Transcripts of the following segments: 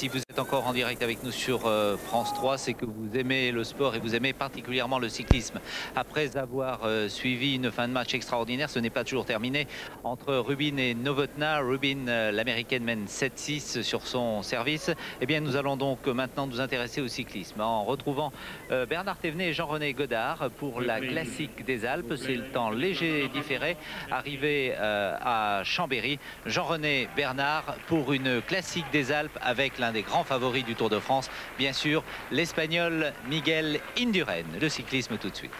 si vous êtes encore en direct avec nous sur France 3, c'est que vous aimez le sport et vous aimez particulièrement le cyclisme. Après avoir suivi une fin de match extraordinaire, ce n'est pas toujours terminé entre Rubin et Novotná. Rubin, l'américaine, mène 7-6 sur son service. Eh bien, nous allons donc maintenant nous intéresser au cyclisme en retrouvant Bernard Thévenet et Jean-René Godard pour la classique des Alpes. C'est le temps léger et différé, arrivé à Chambéry. Jean-René, Bernard, pour une classique des Alpes avec l'un des grands favoris du Tour de France, bien sûr, l'Espagnol Miguel Indurain. Le cyclisme tout de suite.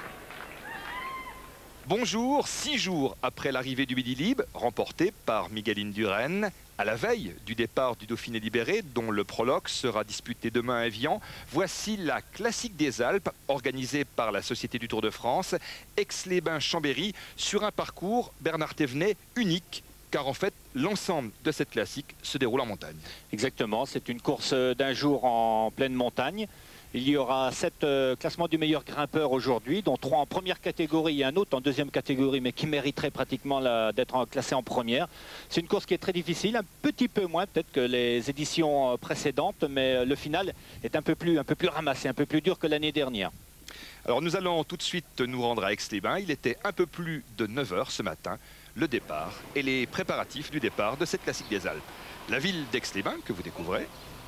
Bonjour, 6 jours après l'arrivée du Midi Libre, remporté par Miguel Indurain, à la veille du départ du Dauphiné libéré, dont le prologue sera disputé demain à Évian, voici la classique des Alpes, organisée par la Société du Tour de France, Aix-les-Bains-Chambéry, sur un parcours, Bernard Thévenet, unique, car en fait, l'ensemble de cette classique se déroule en montagne. Exactement, c'est une course d'un jour en pleine montagne. Il y aura 7 classements du meilleur grimpeur aujourd'hui, dont 3 en première catégorie et un autre en deuxième catégorie, mais qui mériterait pratiquement d'être classé en première. C'est une course qui est très difficile, un petit peu moins peut-être que les éditions précédentes, mais le final est un peu plus ramassé, un peu plus dur que l'année dernière. Alors nous allons tout de suite nous rendre à Aix-les-Bains. Il était un peu plus de 9 h ce matin, le départ et les préparatifs du départ de cette classique des Alpes. La ville d'Aix-les-Bains que vous découvrez.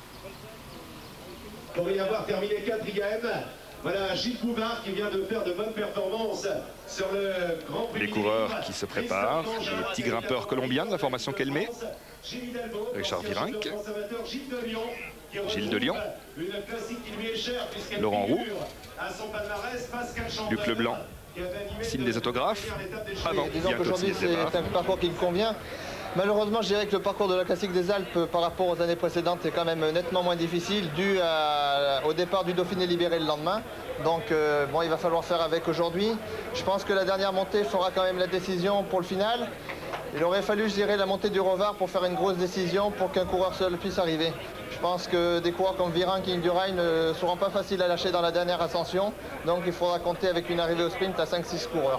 Pour y avoir terminé 4e, voilà Gilles Bouvard qui vient de faire de bonnes performances sur le Grand Prix. Les coureurs qui se préparent, les petits grimpeurs colombiens de la formation Kelmé, Richard Virenque, Gilles de Lyon, Laurent Roux, Luc Leblanc, signe des autographes. Disons qu'aujourd'hui c'est un parcours qui me convient. Malheureusement, je dirais que le parcours de la classique des Alpes par rapport aux années précédentes est quand même nettement moins difficile dû au départ du Dauphiné libéré le lendemain. Donc bon, il va falloir faire avec aujourd'hui. Je pense que la dernière montée fera quand même la décision pour le final. Il aurait fallu, je dirais, la montée du Rovar pour faire une grosse décision pour qu'un coureur seul puisse arriver. Je pense que des coureurs comme Virenque et Indurain ne seront pas faciles à lâcher dans la dernière ascension. Donc il faudra compter avec une arrivée au sprint à 5-6 coureurs.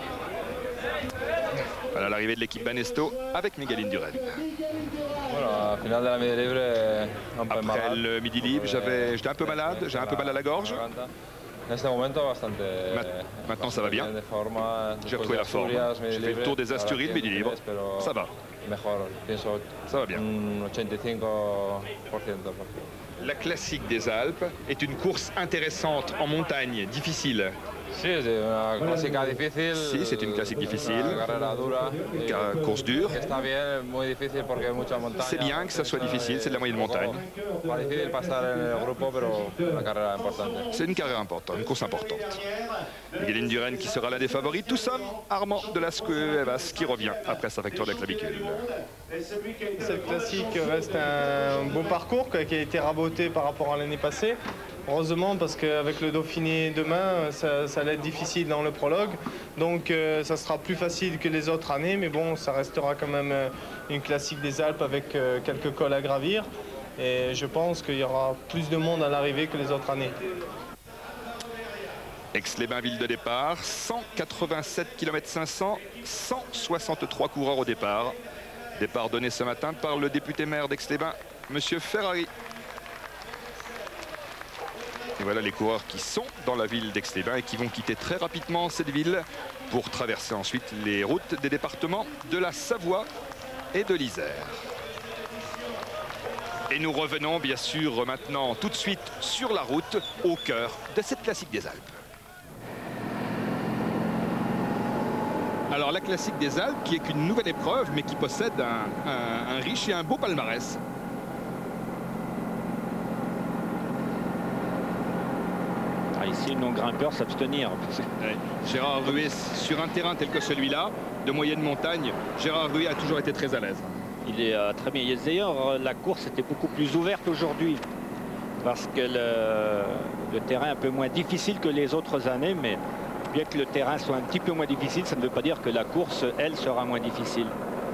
Voilà l'arrivée de l'équipe Banesto avec Miguel Indurain. Après le Midi Libre, j'étais un peu malade, j'ai un peu mal à la gorge. Maintenant ça va bien. J'ai retrouvé la forme. J'ai fait le tour des Asturies de Midi Libre. Ça va. Ça va bien. La classique des Alpes est une course intéressante en montagne, difficile. Si, c'est une classique difficile, une course dure. C'est bien que ça soit difficile, c'est de la moyenne montagne. C'est une carrière importante, une course importante. Miguel Indurain qui sera l'un des favoris, tout ça, Armand de Lascuevas qui revient après sa fracture de la clavicule. Cette classique reste un bon parcours qui a été raboté par rapport à l'année passée. Heureusement, parce qu'avec le Dauphiné demain, ça allait être difficile dans le prologue. Donc ça sera plus facile que les autres années, mais bon, ça restera quand même une classique des Alpes avec quelques cols à gravir. Et je pense qu'il y aura plus de monde à l'arrivée que les autres années. Aix-les-Bains, ville de départ, 187 km 500, 163 coureurs au départ. Départ donné ce matin par le député maire d'Aix-les-Bains, monsieur Ferrari. Et voilà les coureurs qui sont dans la ville d'Aix-les-Bains et qui vont quitter très rapidement cette ville pour traverser ensuite les routes des départements de la Savoie et de l'Isère. Et nous revenons bien sûr maintenant tout de suite sur la route au cœur de cette classique des Alpes. Alors la classique des Alpes qui est qu'une nouvelle épreuve mais qui possède un riche et un beau palmarès. Ici, non-grimpeur s'abstenir. Gérard Ruet, sur un terrain tel que celui-là, de moyenne montagne, Gérard Ruet a toujours été très à l'aise. Il est très bien. D'ailleurs, la course était beaucoup plus ouverte aujourd'hui. Parce que le terrain est un peu moins difficile que les autres années. Mais bien que le terrain soit un petit peu moins difficile, ça ne veut pas dire que la course, elle, sera moins difficile.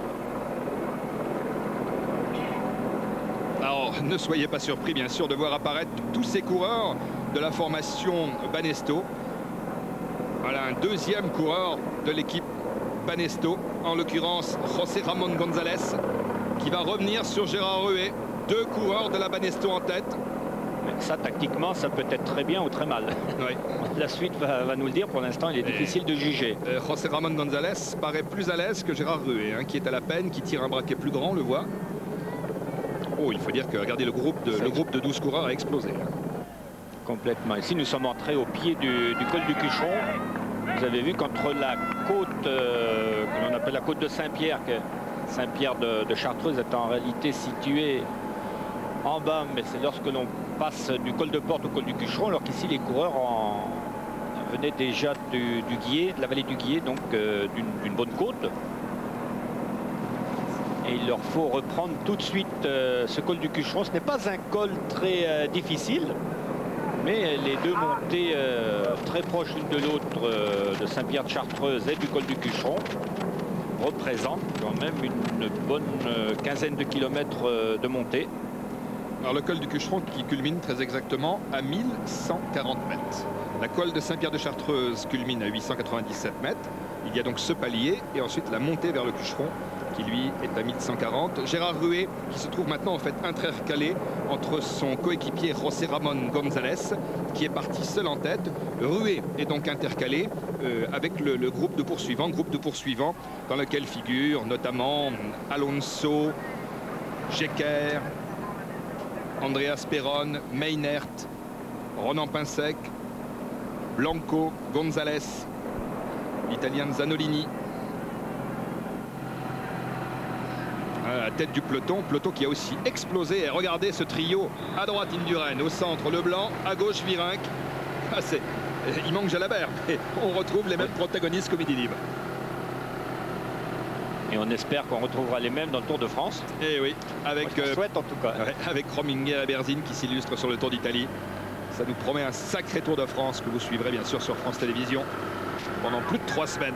Alors, ne soyez pas surpris, bien sûr, de voir apparaître tous ces coureurs de la formation Banesto. Voilà un deuxième coureur de l'équipe Banesto, en l'occurrence José Ramón González, qui va revenir sur Gérard Ruet 2 coureurs de la Banesto en tête. Mais ça, tactiquement, ça peut être très bien ou très mal. Oui. La suite va nous le dire. Pour l'instant, il est difficile de juger. José Ramon González paraît plus à l'aise que Gérard Rué, hein, qui est à la peine, qui tire un braquet plus grand, on le voit. Oh, il faut dire que, regardez, le groupe de 12 coureurs a explosé. Hein. Complètement. Ici, nous sommes entrés au pied du col du Cucheron. Vous avez vu qu'entre la côte, que l'on appelle la côte de Saint-Pierre, que Saint-Pierre de Chartreuse est en réalité située en bas, mais c'est lorsque l'on passe du col de Porte au col du Cucheron, alors qu'ici les coureurs venaient déjà du Guiers, de la vallée du Guiers, donc d'une bonne côte. Et il leur faut reprendre tout de suite ce col du Cucheron. Ce n'est pas un col très difficile, mais les deux montées très proches l'une de l'autre de Saint-Pierre de Chartreuse et du col du Cucheron représentent quand même une bonne quinzaine de kilomètres de montée. Alors le col du Cucheron qui culmine très exactement à 1140 mètres. La col de Saint-Pierre de Chartreuse culmine à 897 mètres. Il y a donc ce palier et ensuite la montée vers le Cucheron qui lui est à 1140. Gérard Rué qui se trouve maintenant en fait intercalé entre son coéquipier José Ramon González qui est parti seul en tête. Rué est donc intercalé avec le groupe de poursuivants dans lequel figurent notamment Alonso, Jecker, Andreas Perron, Meinert, Ronan Pinsec, Blanco, González, l'Italien Zanolini. À la tête du peloton qui a aussi explosé. Et regardez ce trio. À droite Indurain, au centre Leblanc, à gauche Virenque. Ah, il manque Jalabert, mais on retrouve les mêmes protagonistes qu'au Midi Libre. Et on espère qu'on retrouvera les mêmes dans le Tour de France. Et oui, avec souhaite en tout cas. Ouais, avec Rominger et Berzin qui s'illustrent sur le Tour d'Italie. Ça nous promet un sacré Tour de France que vous suivrez bien sûr sur France Télévisions pendant plus de 3 semaines.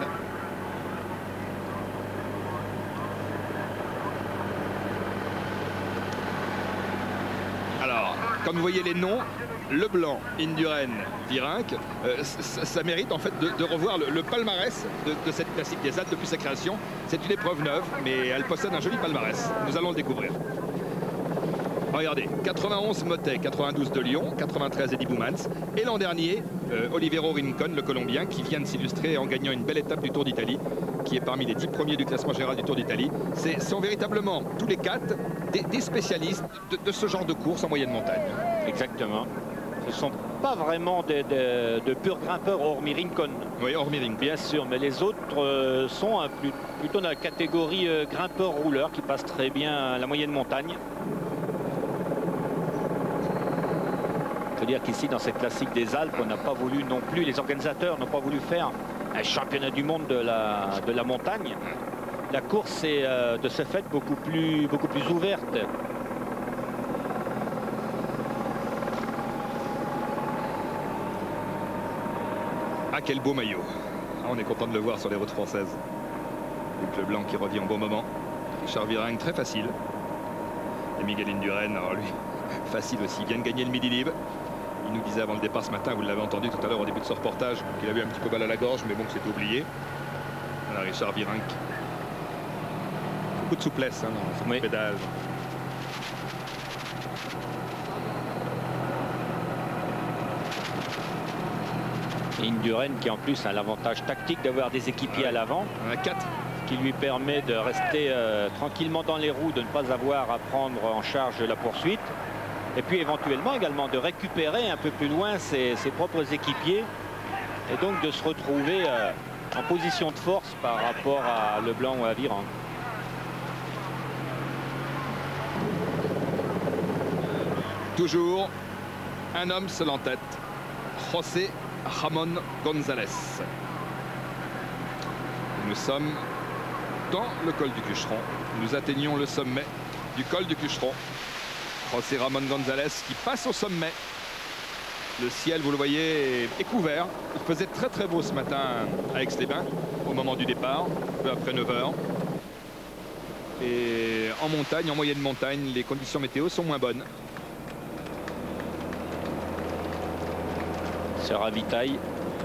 Alors, comme vous voyez les noms, Leblanc, Indurain, Virenque, ça mérite en fait de revoir le palmarès de cette classique des Alpes depuis sa création. C'est une épreuve neuve, mais elle possède un joli palmarès. Nous allons le découvrir. Regardez, 91 Motet, 92 de Lyon, 93 Eddie Boumans. Et l'an dernier, Olivero Rincon, le Colombien, qui vient de s'illustrer en gagnant une belle étape du Tour d'Italie, qui est parmi les 10 premiers du classement général du Tour d'Italie. Ce sont véritablement tous les 4 des spécialistes de ce genre de course en moyenne montagne. Exactement. Ce ne sont pas vraiment de purs grimpeurs, hormis Rincon. Oui, hormis Rincon. Bien sûr, mais les autres sont plutôt dans la catégorie grimpeurs-rouleurs qui passent très bien la moyenne montagne. Il faut dire qu'ici, dans cette classique des Alpes, on n'a pas voulu non plus, les organisateurs n'ont pas voulu faire un championnat du monde de la montagne. La course est de ce fait beaucoup plus ouverte. Ah, quel beau maillot. Ah, on est content de le voir sur les routes françaises. Avec le blanc qui revient au bon moment. Richard Virenque, très facile. Et Miguel Indurain, alors lui, facile aussi. Il vient de gagner le Midi Libre. Il nous disait avant le départ ce matin, vous l'avez entendu tout à l'heure au début de ce reportage, qu'il avait un petit peu mal à la gorge, mais bon, c'était oublié. Voilà, Richard Virenque. Beaucoup de souplesse hein, dans son pédale. Indurain qui en plus a l'avantage tactique d'avoir des équipiers à l'avant. On a 4. Qui lui permet de rester tranquillement dans les roues, de ne pas avoir à prendre en charge la poursuite. Et puis éventuellement également de récupérer un peu plus loin ses propres équipiers. Et donc de se retrouver en position de force par rapport à Leblanc ou à Virenque. Toujours un homme seul en tête. José Ramon González. Nous sommes dans le col du Cucheron. Nous atteignons le sommet du col du Cucheron. José Ramon González qui passe au sommet. Le ciel, vous le voyez, est couvert. Il faisait très très beau ce matin à Aix-les-Bains au moment du départ, peu après 9 h. Et en montagne, en moyenne montagne, les conditions météo sont moins bonnes. Se ravitaille.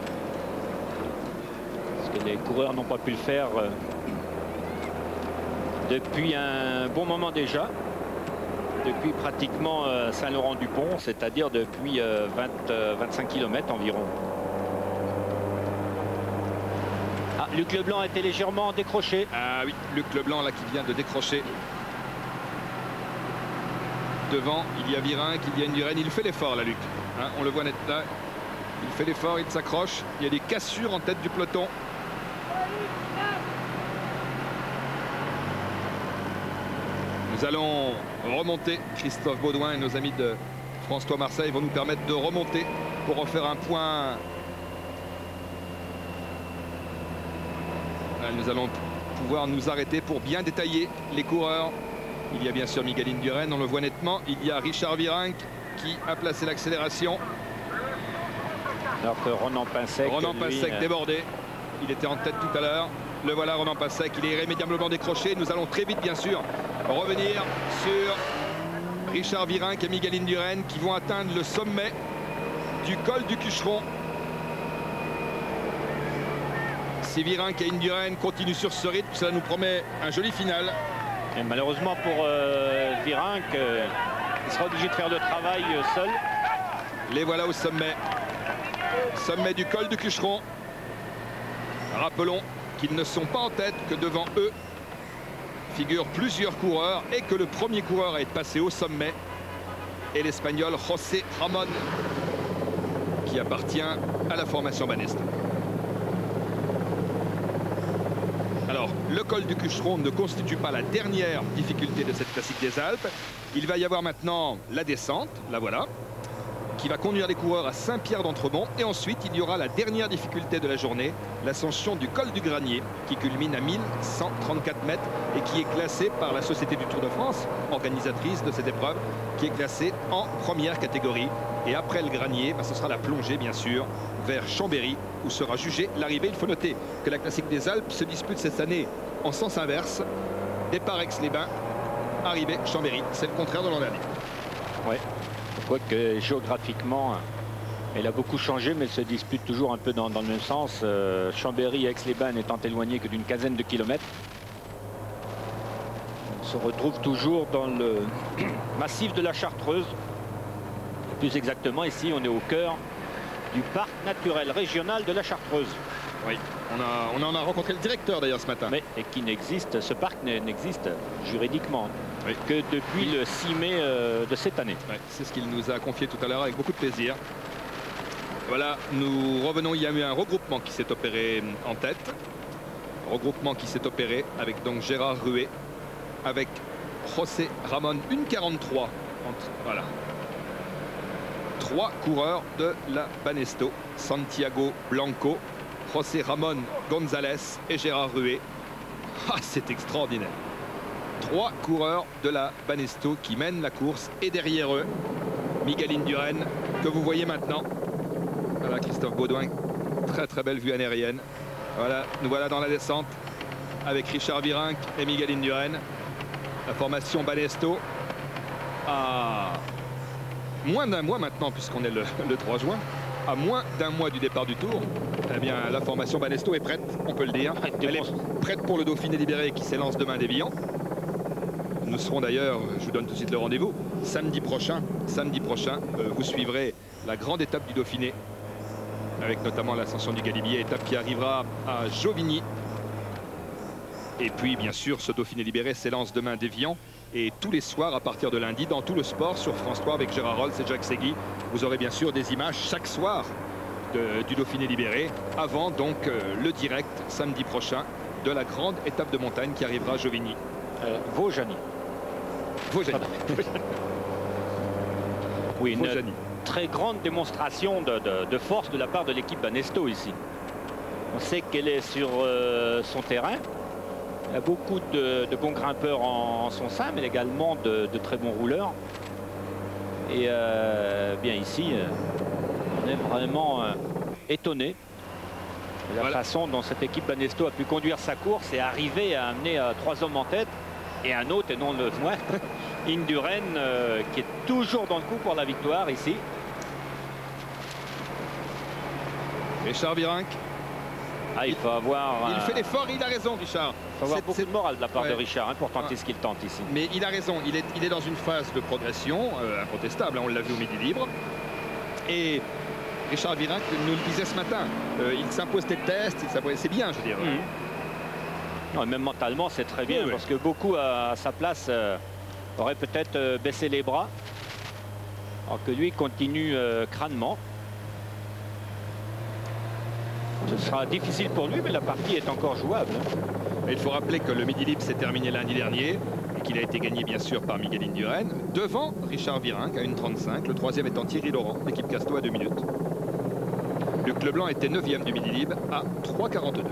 Parce que les coureurs n'ont pas pu le faire depuis un bon moment déjà. depuis pratiquement Saint-Laurent-du-Pont, c'est-à-dire depuis 25 km environ. Ah, Luc Leblanc a été légèrement décroché. Ah oui, Luc Leblanc là qui vient de décrocher. Devant, il y a Virenque, il y a Indurain. Il fait l'effort là, Luc. Hein, on le voit net là. Il fait l'effort, il s'accroche. Il y a des cassures en tête du peloton. Nous allons remonter. Christophe Baudouin et nos amis de François Marseille vont nous permettre de remonter pour refaire un point. Là, nous allons pouvoir nous arrêter pour bien détailler les coureurs. Il y a bien sûr Miguel Indurain, on le voit nettement. Il y a Richard Virenque qui a placé l'accélération. Alors que Ronan Pinsec, débordé. Il était en tête tout à l'heure. Le voilà, Ronan Pinsec. Il est irrémédiablement décroché. Nous allons très vite, bien sûr, revenir sur Richard Virenque et Miguel Indurain qui vont atteindre le sommet du col du Cucheron. Si Virenque et Indurain continuent sur ce rythme, cela nous promet un joli final. Et malheureusement pour Virenque, il sera obligé de faire le travail seul. Les voilà au sommet. Sommet du col du Cucheron. Rappelons qu'ils ne sont pas en tête, que devant eux figurent plusieurs coureurs et que le premier coureur à être passé au sommet est l'Espagnol José Ramón, qui appartient à la formation Banesto. Alors, le col du Cucheron ne constitue pas la dernière difficulté de cette classique des Alpes. Il va y avoir maintenant la descente, la voilà, qui va conduire les coureurs à Saint-Pierre-d'Entremont. Et ensuite, il y aura la dernière difficulté de la journée, l'ascension du col du Granier, qui culmine à 1134 mètres et qui est classée par la Société du Tour de France, organisatrice de cette épreuve, qui est classée en première catégorie. Et après le Granier, ce sera la plongée, bien sûr, vers Chambéry, où sera jugée l'arrivée. Il faut noter que la classique des Alpes se dispute cette année en sens inverse. Départ Aix-les-Bains, arrivée Chambéry. C'est le contraire de l'an dernier. Ouais. Quoique géographiquement, elle a beaucoup changé, mais elle se dispute toujours un peu dans le même sens. Chambéry et Aix-les-Bains n'étant éloignés que d'une quinzaine de kilomètres. On se retrouve toujours dans le massif de la Chartreuse. Plus exactement, ici, on est au cœur du parc naturel régional de la Chartreuse. Oui, on en a rencontré le directeur d'ailleurs ce matin. Mais et qui n'existe, ce parc n'existe juridiquement que depuis le 6 mai de cette année. Ouais, c'est ce qu'il nous a confié tout à l'heure avec beaucoup de plaisir. Voilà, nous revenons. Il y a eu un regroupement qui s'est opéré en tête. Regroupement qui s'est opéré avec donc Gérard Ruet, avec José Ramón, 1,43 voilà. 3 coureurs de la Banesto, Santiago Blanco, José Ramón González et Gérard Ruet. Ah, c'est extraordinaire. 3 coureurs de la Banesto qui mènent la course et derrière eux, Miguel Indurain, que vous voyez maintenant. Voilà Christophe Baudouin, très très belle vue aérienne. Voilà, nous voilà dans la descente avec Richard Virenque et Miguel Indurain. La formation Banesto à moins d'un mois maintenant, puisqu'on est le 3 juin, à moins d'un mois du départ du Tour. Eh bien, la formation Banesto est prête, on peut le dire. Elle est prête pour le Dauphiné libéré qui s'élance demain d'Évian. Nous serons d'ailleurs, je vous donne tout de suite le rendez-vous, samedi prochain, vous suivrez la grande étape du Dauphiné, avec notamment l'ascension du Galibier, étape qui arrivera à Jovigny. Et puis, bien sûr, ce Dauphiné libéré s'élance demain d'Évian. Et tous les soirs, à partir de lundi, dans Tout le Sport, sur France 3, avec Gérard Rolls et Jacques Segui, vous aurez bien sûr des images chaque soir du Dauphiné libéré, avant donc le direct, samedi prochain, de la grande étape de montagne qui arrivera à Jovigny. Vaujany. Oui, une très grande démonstration de force de la part de l'équipe Banesto ici. On sait qu'elle est sur son terrain. Il y a beaucoup de bons grimpeurs en son sein, mais également de très bons rouleurs. Et bien ici, on est vraiment étonné de la façon dont cette équipe Banesto a pu conduire sa course et arriver à amener 3 hommes en tête. Et un autre, et non le moins, Indurain, qui est toujours dans le coup pour la victoire ici. Richard Virenque. Ah, il faut avoir... Il fait l'effort, il a raison, Richard. Il faut avoir beaucoup de morale de la part de Richard hein, pour tenter ce qu'il tente ici. Mais il a raison, il est dans une phase de progression incontestable, hein, on l'a vu au midi libre. Et Richard Virenque nous le disait ce matin, il s'impose des tests, c'est bien, je veux dire. Non, même mentalement, c'est très bien, parce que beaucoup à sa place auraient peut-être baissé les bras, alors que lui continue crânement. Ce sera difficile pour lui, mais la partie est encore jouable. Il faut rappeler que le Midi Libre s'est terminé lundi dernier et qu'il a été gagné bien sûr par Miguel Indurain devant Richard Virenque à 1,35. Le troisième étant Thierry Laurent, l'équipe Casto à 2 minutes. Luc Leblanc était 9e du Midi Libre à 3,42.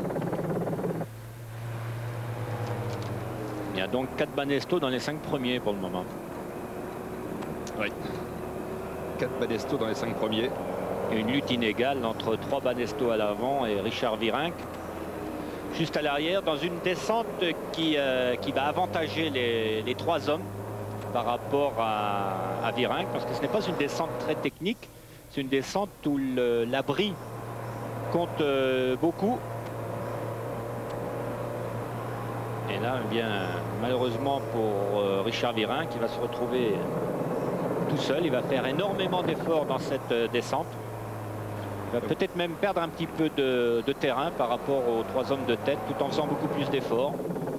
Il y a donc 4 Banesto dans les 5 premiers pour le moment. Oui. 4 Banesto dans les 5 premiers. Et une lutte inégale entre 3 Banesto à l'avant et Richard Virenque juste à l'arrière dans une descente qui va avantager les 3 hommes par rapport à Virenque, parce que ce n'est pas une descente très technique, c'est une descente où l'abri compte beaucoup. Et là, eh bien, malheureusement pour Richard Virenque, il va se retrouver tout seul. Il va faire énormément d'efforts dans cette descente. Il va peut-être même perdre un petit peu de terrain par rapport aux 3 hommes de tête, tout en faisant beaucoup plus d'efforts.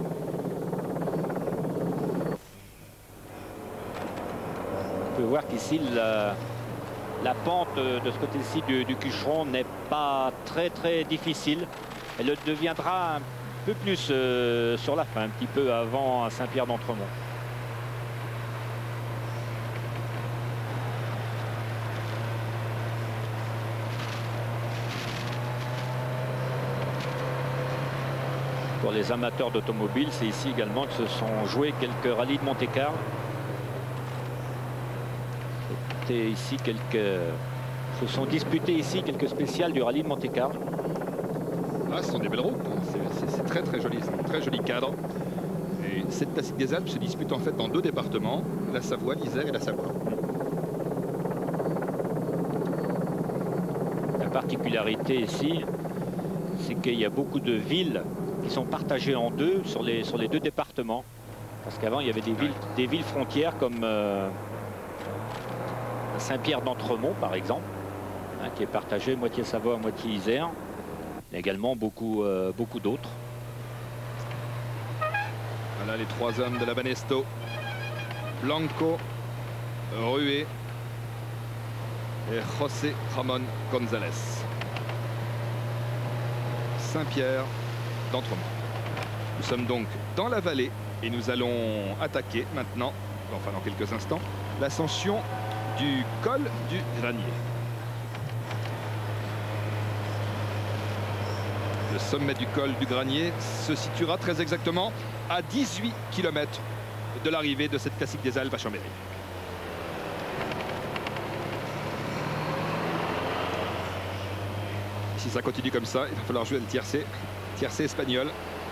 On peut voir qu'ici, la pente de ce côté-ci du Cucheron n'est pas très difficile. Elle le deviendra un peu plus sur la fin, un petit peu avant Saint-Pierre d'Entremont. Pour les amateurs d'automobile, c'est ici également que se sont joués quelques rallyes de Monte-Carlo. Ici se sont disputés ici quelques spéciales du rallye de Monte-Carlo. Ah, ce sont des belles routes, c'est très joli, c'est un très joli cadre. Et cette classique des Alpes se dispute en fait dans 2 départements, la Savoie, l'Isère et la Savoie. La particularité ici, c'est qu'il y a beaucoup de villes qui sont partagées en deux sur les 2 départements. Parce qu'avant, il y avait des villes frontières comme Saint-Pierre d'Entremont, par exemple, hein, qui est partagée moitié Savoie, moitié Isère. Il y a également beaucoup d'autres. Voilà les 3 hommes de la Banesto. Blanco, Rué et José Ramón González. Saint-Pierre d'Entremont. Nous sommes donc dans la vallée et nous allons attaquer maintenant, enfin dans quelques instants, l'ascension du col du Granier. Le sommet du col du Granier se situera très exactement à 18 km de l'arrivée de cette classique des Alpes à Chambéry. Si ça continue comme ça, il va falloir jouer le tiercé espagnol.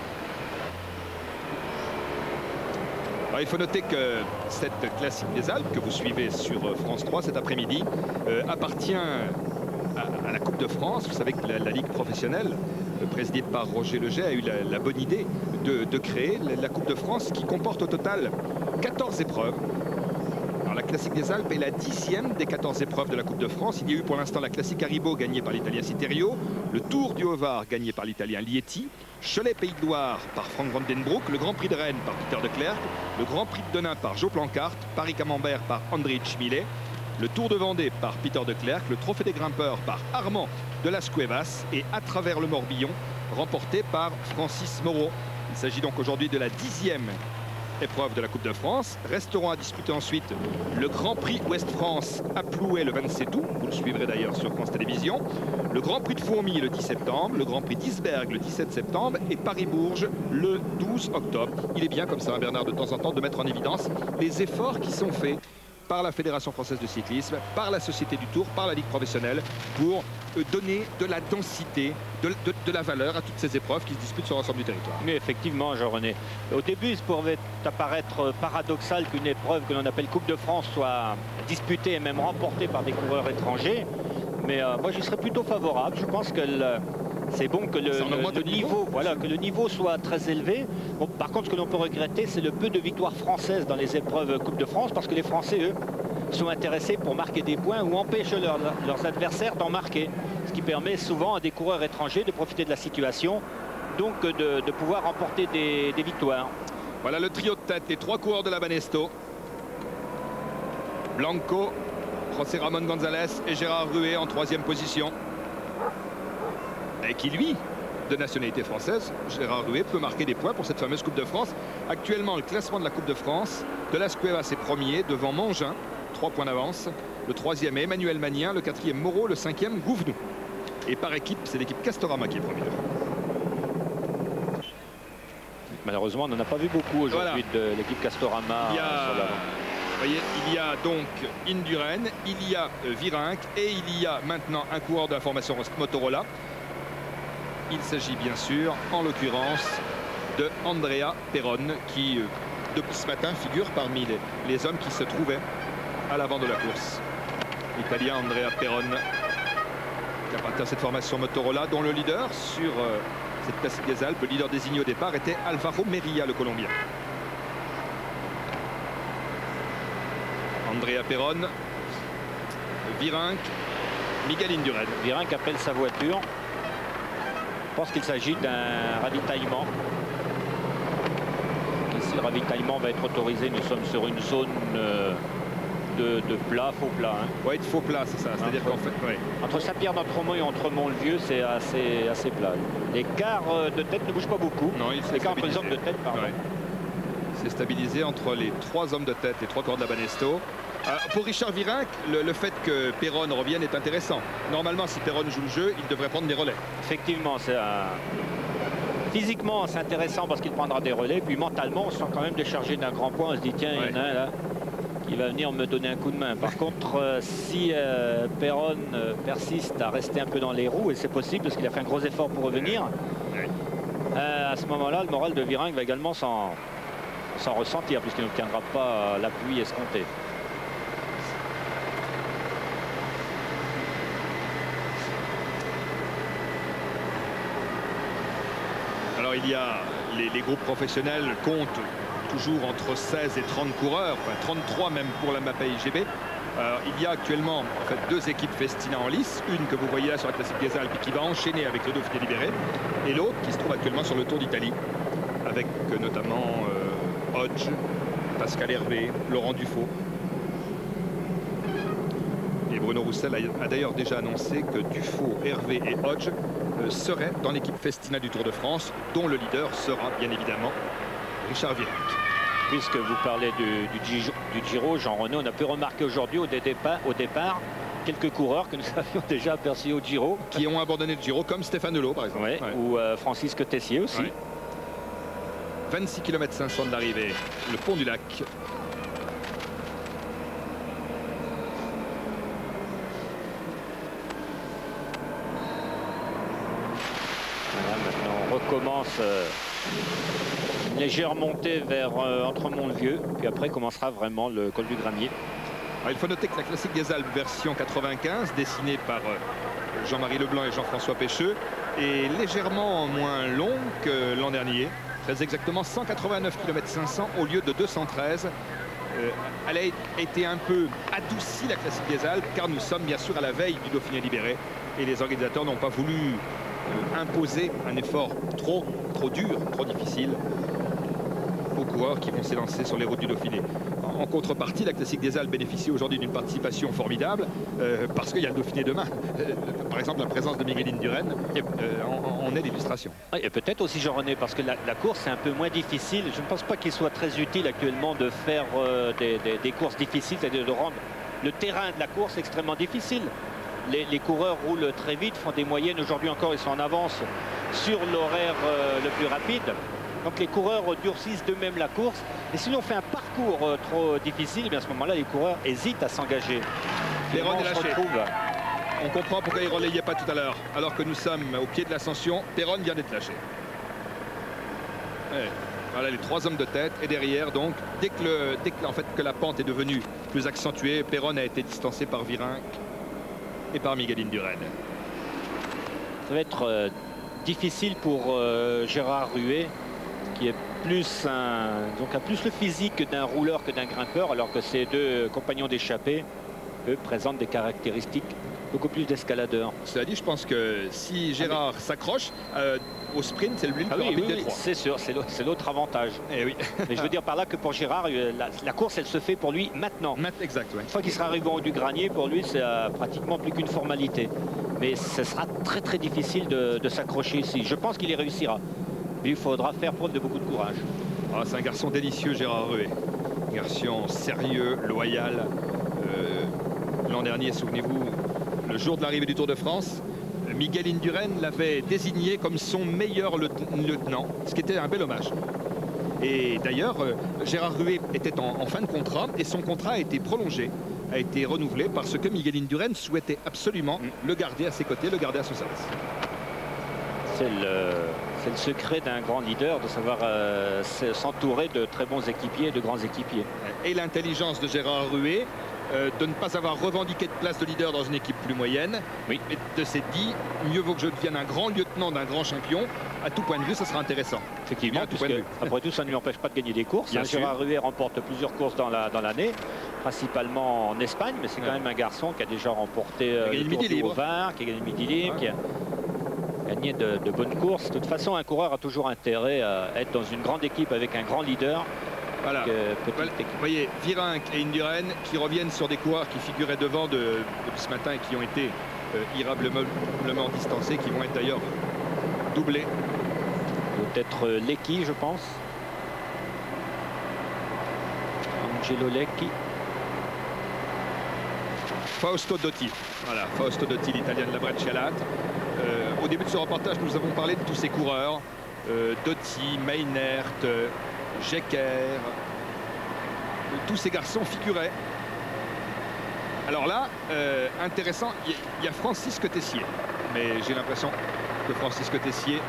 Alors, il faut noter que cette classique des Alpes que vous suivez sur France 3 cet après-midi appartient à la Coupe de France. Vous savez que la Ligue professionnelle, présidée par Roger Leget, a eu la bonne idée de créer la Coupe de France qui comporte au total 14 épreuves. Alors, la classique des Alpes est la 10e des 14 épreuves de la Coupe de France. Il y a eu pour l'instant la classique Haribo gagnée par l'Italien Citerio, le Tour du Haut-Var gagné par l'Italien Lieti, Cholet Pays de Loire par Frank Vandenbroek, le Grand Prix de Rennes par Peter de Klerk, le Grand Prix de Denain par Joe Plancart, Paris-Camembert par Andrich Millet, le Tour de Vendée par Peter de Klerk, le Trophée des grimpeurs par Armand de las Cuevas et à travers le Morbihan remporté par Francis Moreau. Il s'agit donc aujourd'hui de la 10e épreuve de la Coupe de France. Resteront à disputer ensuite le Grand Prix Ouest-France à Plouay le 27 août. Vous le suivrez d'ailleurs sur France Télévisions. Le Grand Prix de Fourmies le 10 septembre. Le Grand Prix d'Isbergues le 17 septembre. Et Paris-Bourges le 12 octobre. Il est bien comme ça, Bernard, de temps en temps, de mettre en évidence les efforts qui sont faits par la Fédération française de cyclisme, par la Société du Tour, par la Ligue professionnelle, pour donner de la densité, de la valeur à toutes ces épreuves qui se disputent sur l'ensemble du territoire. Mais effectivement, Jean-René, au début, il pouvait apparaître paradoxal qu'une épreuve que l'on appelle Coupe de France soit disputée et même remportée par des coureurs étrangers. Mais moi, j'y serais plutôt favorable. Je pense qu'elle c'est bon que le niveau, voilà, que le niveau soit très élevé. Bon, par contre, ce que l'on peut regretter, c'est le peu de victoires françaises dans les épreuves Coupe de France, parce que les Français, eux, sont intéressés pour marquer des points ou empêchent leurs adversaires d'en marquer. Ce qui permet souvent à des coureurs étrangers de profiter de la situation, donc de pouvoir remporter des victoires. Voilà le trio de tête, les 3 coureurs de la Banesto. Blanco, José Ramon González et Gérard Rué en 3e position. Et qui, lui, de nationalité française, Gérard Rué, peut marquer des points pour cette fameuse Coupe de France. Actuellement, le classement de la Coupe de France, de Las Cuevas est premier, devant Mangin, 3 points d'avance. Le 3e est Emmanuel Magnien, le 4e Moreau, le 5e Gouvenou. Et par équipe, c'est l'équipe Castorama qui est premier. Malheureusement, on n'en a pas vu beaucoup aujourd'hui de l'équipe Castorama. Vous voyez, il y a donc Indurain, il y a Virenque et il y a maintenant un coureur de la formation Motorola. Il s'agit bien sûr, en l'occurrence, de Andrea Perron qui, depuis ce matin, figure parmi les hommes qui se trouvaient à l'avant de la course. L'Italien Andrea Perron qui appartient à cette formation Motorola, dont le leader sur cette classique des Alpes, le leader désigné au départ, était Alvaro Merilla, le Colombien. Andrea Perron, Virenque, Miguel Indurain. Virenque appelle sa voiture. Je pense qu'il s'agit d'un ravitaillement. Ici, le ravitaillement va être autorisé. Nous sommes sur une zone de plat, faux plat. Hein. Oui, de faux plat, c'est ça. C'est-à-dire qu'en fait, ouais. Entre Saint-Pierre-d'Entremont et Entremont-le-Vieux, c'est assez plat. L'écart de tête ne bouge pas beaucoup. Non, l'écart entre les hommes de tête, pardon. Ouais. C'est stabilisé entre les 3 hommes de tête, les 3 corps de la Banesto. Pour Richard Virenque, le fait que Perron revienne est intéressant. Normalement, si Perron joue le jeu, il devrait prendre des relais. Effectivement, physiquement, c'est intéressant parce qu'il prendra des relais. Puis mentalement, on se sent quand même déchargé d'un grand point. On se dit, tiens, il y en a un là qui va venir me donner un coup de main. Par contre, si Perron persiste à rester un peu dans les roues, et c'est possible parce qu'il a fait un gros effort pour revenir, à ce moment-là, le moral de Virenque va également s'en ressentir puisqu'il n'obtiendra pas l'appui escompté. Alors il y a les groupes professionnels comptent toujours entre 16 et 30 coureurs, enfin 33 même pour la MAPA IGB. Il y a actuellement en fait 2 équipes Festina en lice, une que vous voyez là sur la classique des Alpes et qui va enchaîner avec le Dauphiné Libéré, et l'autre qui se trouve actuellement sur le Tour d'Italie avec notamment Hodge, Pascal Hervé, Laurent Dufaux. Et Bruno Roussel a d'ailleurs déjà annoncé que Dufaux, Hervé et Hodge seraient dans l'équipe Festina du Tour de France, dont le leader sera bien évidemment Richard Virenque. Puisque vous parlez du Giro, Jean-René, on a pu remarquer aujourd'hui au départ quelques coureurs que nous avions déjà aperçus au Giro. Qui ont abandonné le Giro, comme Stéphane Delot par exemple. Ouais, ou Francisque Tessier aussi. Ouais. 26 km 500 de l'arrivée, le pont du lac. Voilà, maintenant on recommence une légère montée vers Entremont-le-Vieux, puis après commencera vraiment le col du Gramier. Alors, il faut noter que la classique des Alpes version 95, dessinée par Jean-Marie Leblanc et Jean-François Pêcheux, est légèrement moins longue que l'an dernier. Très exactement 189 km 500 au lieu de 213. Elle a été un peu adoucie, la classique des Alpes, car nous sommes bien sûr à la veille du Dauphiné Libéré et les organisateurs n'ont pas voulu imposer un effort trop dur, trop difficile aux coureurs qui vont s'élancer sur les routes du Dauphiné. En contrepartie, la classique des Alpes bénéficie aujourd'hui d'une participation formidable parce qu'il y a le Dauphiné demain. Par exemple, la présence de Miguel Indurain en est l'illustration. Et peut-être aussi Jean-René, parce que la course est un peu moins difficile. Je ne pense pas qu'il soit très utile actuellement de faire des courses difficiles, c'est-à-dire de rendre le terrain de la course extrêmement difficile. Les coureurs roulent très vite, font des moyennes. Aujourd'hui encore, ils sont en avance sur l'horaire le plus rapide. Donc les coureurs durcissent d'eux-mêmes la course. Et si l'on fait un parcours trop difficile, eh bien à ce moment-là, les coureurs hésitent à s'engager. Perron est lâché. On comprend pourquoi il ne relayait pas tout à l'heure. Alors que nous sommes au pied de l'ascension, Perron vient d'être lâché. Ouais. Voilà les 3 hommes de tête. Et derrière, donc, dès que la pente est devenue plus accentuée, Perron a été distancé par Virenque et par Miguel Indurain. Ça va être difficile pour Gérard Ruet, qui est plus donc a plus le physique d'un rouleur que d'un grimpeur, alors que ces deux compagnons d'échappée, eux, présentent des caractéristiques beaucoup plus d'escaladeurs. Cela dit, je pense que si Gérard s'accroche au sprint, c'est lui le plus rapide des trois. C'est sûr, c'est l'autre avantage. Eh oui. Mais je veux dire par là que pour Gérard, la course, elle se fait pour lui maintenant. Exact, ouais. Une fois qu'il sera arrivé au haut du granier, pour lui, c'est pratiquement plus qu'une formalité. Mais ce sera très très difficile de s'accrocher ici. Je pense qu'il y réussira. Mais il faudra faire preuve de beaucoup de courage. Ah, c'est un garçon délicieux, Gérard Ruet. Un garçon sérieux, loyal. L'an dernier, souvenez-vous, le jour de l'arrivée du Tour de France, Miguel Indurain l'avait désigné comme son meilleur lieutenant, ce qui était un bel hommage. Et d'ailleurs, Gérard Ruet était en fin de contrat et son contrat a été prolongé, a été renouvelé parce que Miguel Indurain souhaitait absolument le garder à ses côtés, le garder à son service. C'est le secret d'un grand leader, de savoir s'entourer de très bons équipiers, de grands équipiers. Et l'intelligence de Gérard Ruet, de ne pas avoir revendiqué de place de leader dans une équipe plus moyenne, oui. Et de s'être dit, mieux vaut que je devienne un grand lieutenant d'un grand champion. À tout point de vue, ça sera intéressant. Effectivement, après tout, ça ne lui empêche pas de gagner des courses. Gérard Ruet remporte plusieur courses dans l'année, principalement en Espagne, mais c'est quand même un garçon qui a déjà remporté le Tour du Haut-Var, qui a gagné le Midi Libre, qui a gagné de bonnes courses. De toute façon, un coureur a toujours intérêt à être dans une grande équipe avec un grand leader. Voilà. Vous voyez, Virenque et Indurain qui reviennent sur des coureurs qui figuraient devant depuis ce matin et qui ont été irrémédiablement distancés, qui vont être d'ailleurs doublés. Peut-être Lecchi, je pense. Angelo Lecchi. Fausto Dotti. Voilà, Fausto Dotti, l'Italien de la Breccialat. Au début de ce reportage, nous avons parlé de tous ces coureurs. Dotti, Meinert, Jecker, tous ces garçons figuraient. Alors là, intéressant, il y a Francisque Tessier, mais j'ai l'impression que Francisque Tessier,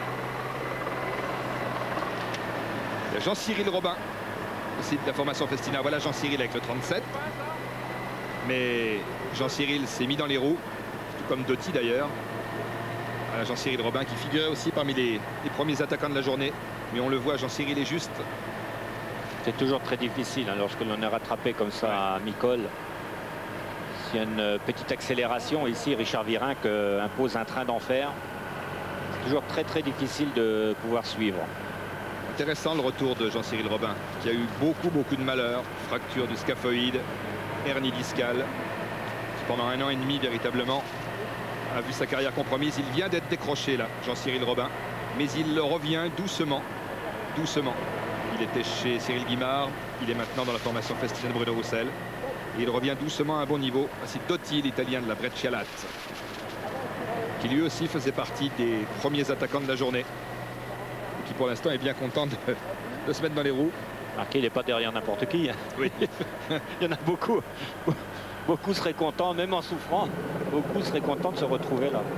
il y a Jean-Cyril Robin, aussi de la formation Festina. Voilà Jean-Cyril avec le 37, mais Jean-Cyril s'est mis dans les roues, tout comme Dotti d'ailleurs. Voilà Jean-Cyril Robin qui figurait aussi parmi les premiers attaquants de la journée. Mais on le voit, Jean-Cyril est juste. C'est toujours très difficile hein, lorsque l'on est rattrapé comme ça à mi-col. S'il y a une petite accélération ici, Richard Virenque impose un train d'enfer. C'est toujours très très difficile de pouvoir suivre. Intéressant le retour de Jean-Cyril Robin, qui a eu beaucoup de malheurs. Fracture du scaphoïde, hernie discale. Pendant 1 an et demi, véritablement, a vu sa carrière compromise. Il vient d'être décroché là, Jean-Cyril Robin. Mais il revient doucement. Il était chez Cyril Guimard, il est maintenant dans la formation Festina de Bruno Roussel. Et il revient doucement à un bon niveau. C'est Dotti, l'Italien de la Breccialat, qui lui aussi faisait partie des premiers attaquants de la journée. Et qui pour l'instant est bien content de se mettre dans les roues. Marqué, il n'est pas derrière n'importe qui. Oui. Il y en a beaucoup. Beaucoup seraient contents, même en souffrant. Beaucoup seraient contents de se retrouver là.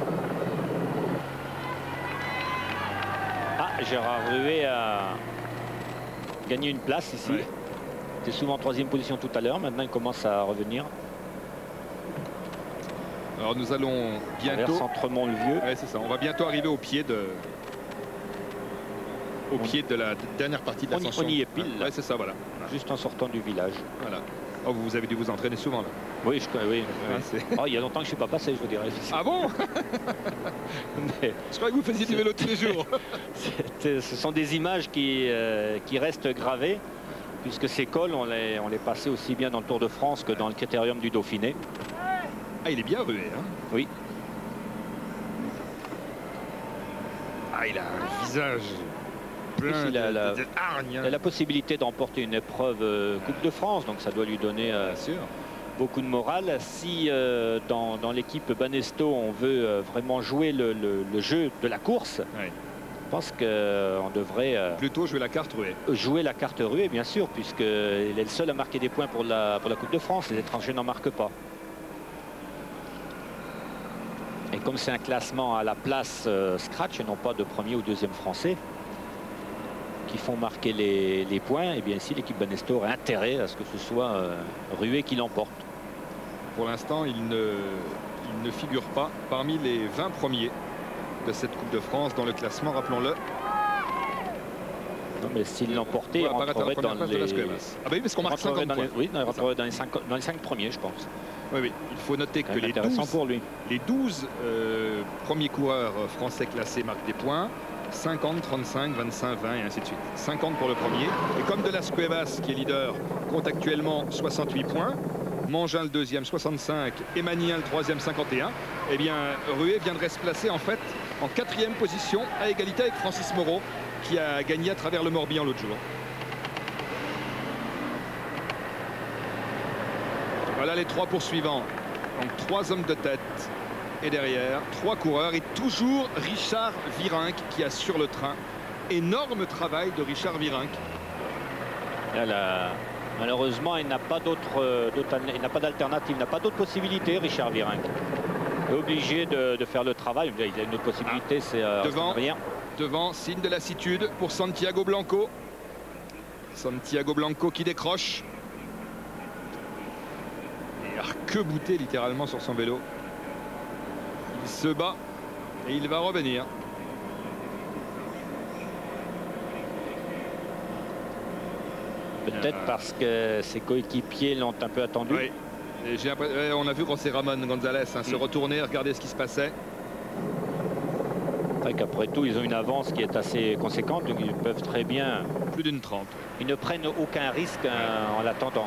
Gérard Ruet a gagné une place ici. Ouais. Il était souvent en 3e position tout à l'heure. Maintenant, il commence à revenir. Alors, nous allons bientôt... Centremont-le-Vieux. Ouais, c'est ça. On va bientôt arriver au pied de la dernière partie de l'ascension. On y est pile. Ouais, c'est ça, voilà. Juste en sortant du village. Voilà. Oh, vous avez dû vous entraîner souvent, là. Oui, il y a longtemps que je ne suis pas passé, je vous dirais. Ah bon? Mais... Je croyais que vous faisiez du vélo tous les jours. Ce sont des images qui restent gravées, puisque ces cols, on les passait aussi bien dans le Tour de France que dans le Critérium du Dauphiné. Ah, il est bien Ruet, hein? Oui. Ah, il a un visage plein de hargne. Il a la possibilité d'emporter une épreuve Coupe de France, donc ça doit lui donner beaucoup de morale. Si dans l'équipe Banesto, on veut vraiment jouer le jeu de la course, ouais. Je pense qu'on devrait plutôt jouer la carte Ruet. Jouer la carte Ruet, bien sûr, puisqu'il est le seul à marquer des points pour la Coupe de France. Les étrangers n'en marquent pas. Et comme c'est un classement à la place scratch et non pas de premier ou deuxième français qui font marquer les points, et bien ici l'équipe Banesto aurait intérêt à ce que ce soit Ruet qui l'emporte. Pour l'instant, il ne figure pas parmi les 20 premiers. de cette Coupe de France dans le classement, rappelons-le. Non, mais s'il l'emportait, il rentrerait dans les... Ah bah oui, parce qu'on marque 50 points. Oui, il rentrerait dans les 5 premiers, je pense. Oui, oui. Il faut noter que les 12 premiers coureurs français classés marquent des points. 50, 35, 25, 20 et ainsi de suite. 50 pour le premier. Et comme De Las Cuevas, qui est leader, compte actuellement 68 points, Mangin le deuxième 65 et Magnin le troisième 51, eh bien Rué viendrait se placer en fait en 4e position à égalité avec Francis Moreau qui a gagné à travers le Morbihan l'autre jour. Voilà les 3 poursuivants. Donc 3 hommes de tête et derrière 3 coureurs et toujours Richard Virenque qui assure le train. Énorme travail de Richard Virenque. Malheureusement, il n'a pas d'alternative, il n'a pas d'autre possibilité, Richard Virenque. Il est obligé de faire le travail. Il a une autre possibilité, c'est rien. Devant, signe de lassitude pour Santiago Blanco. Santiago Blanco qui décroche. Et arc-bouté littéralement sur son vélo. Il se bat et il va revenir. Peut-être parce que ses coéquipiers l'ont un peu attendu. Oui. Et on a vu José Ramon González se retourner, regarder ce qui se passait. C'est vrai qu'après tout, ils ont une avance qui est assez conséquente. Donc ils peuvent très bien... Plus d'une 30. Ils ne prennent aucun risque en l'attendant.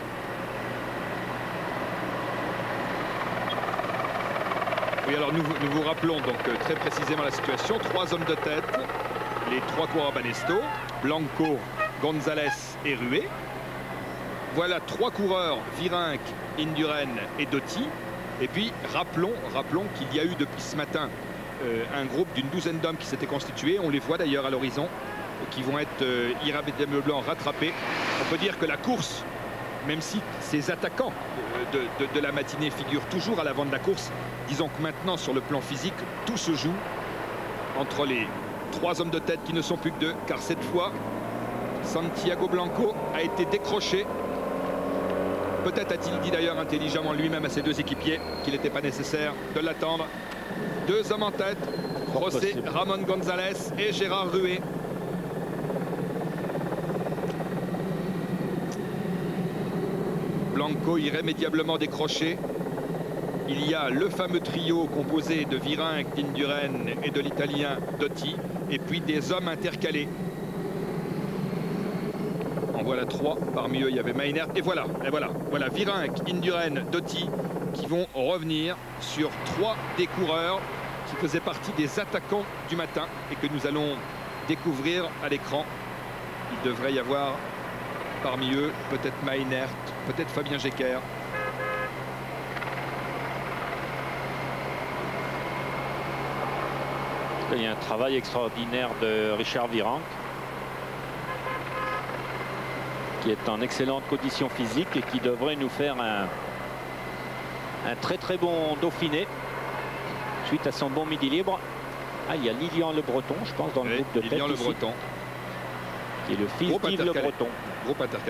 Oui, alors nous vous rappelons donc très précisément la situation. 3 hommes de tête, les 3 coureurs Banesto, Blanco, González et Rué. Voilà 3 coureurs, Virenque, Indurain et Doty. Et puis rappelons qu'il y a eu depuis ce matin un groupe d'une douzaine d'hommes qui s'était constitué. On les voit d'ailleurs à l'horizon, qui vont être irrémédiablement rattrapés. On peut dire que la course, même si ces attaquants de la matinée figurent toujours à l'avant de la course, disons que maintenant sur le plan physique, tout se joue entre les 3 hommes de tête qui ne sont plus que 2, car cette fois, Santiago Blanco a été décroché. Peut-être a-t-il dit d'ailleurs intelligemment lui-même à ses 2 équipiers qu'il n'était pas nécessaire de l'attendre. 2 hommes en tête, José Ramon González et Gérard Rué. Blanco irrémédiablement décroché. Il y a le fameux trio composé de Virenque, d'Indurain et de l'Italien Doty, et puis des hommes intercalés. En voilà 3, parmi eux il y avait Maynard, et voilà Virenque, Indurain, Doty qui vont revenir sur 3 des coureurs qui faisaient partie des attaquants du matin et que nous allons découvrir à l'écran. Il devrait y avoir parmi eux peut-être Maynard, peut-être Fabien Jecker. Il y a un travail extraordinaire de Richard Virenque, qui est en excellente condition physique et qui devrait nous faire un très très bon Dauphiné suite à son bon midi libre. Ah, il y a Lilian Le Breton, je pense, dans le groupe de tête. Lilian Le Breton, qui est le fils d'Yves Le Breton. Groupe intercalé.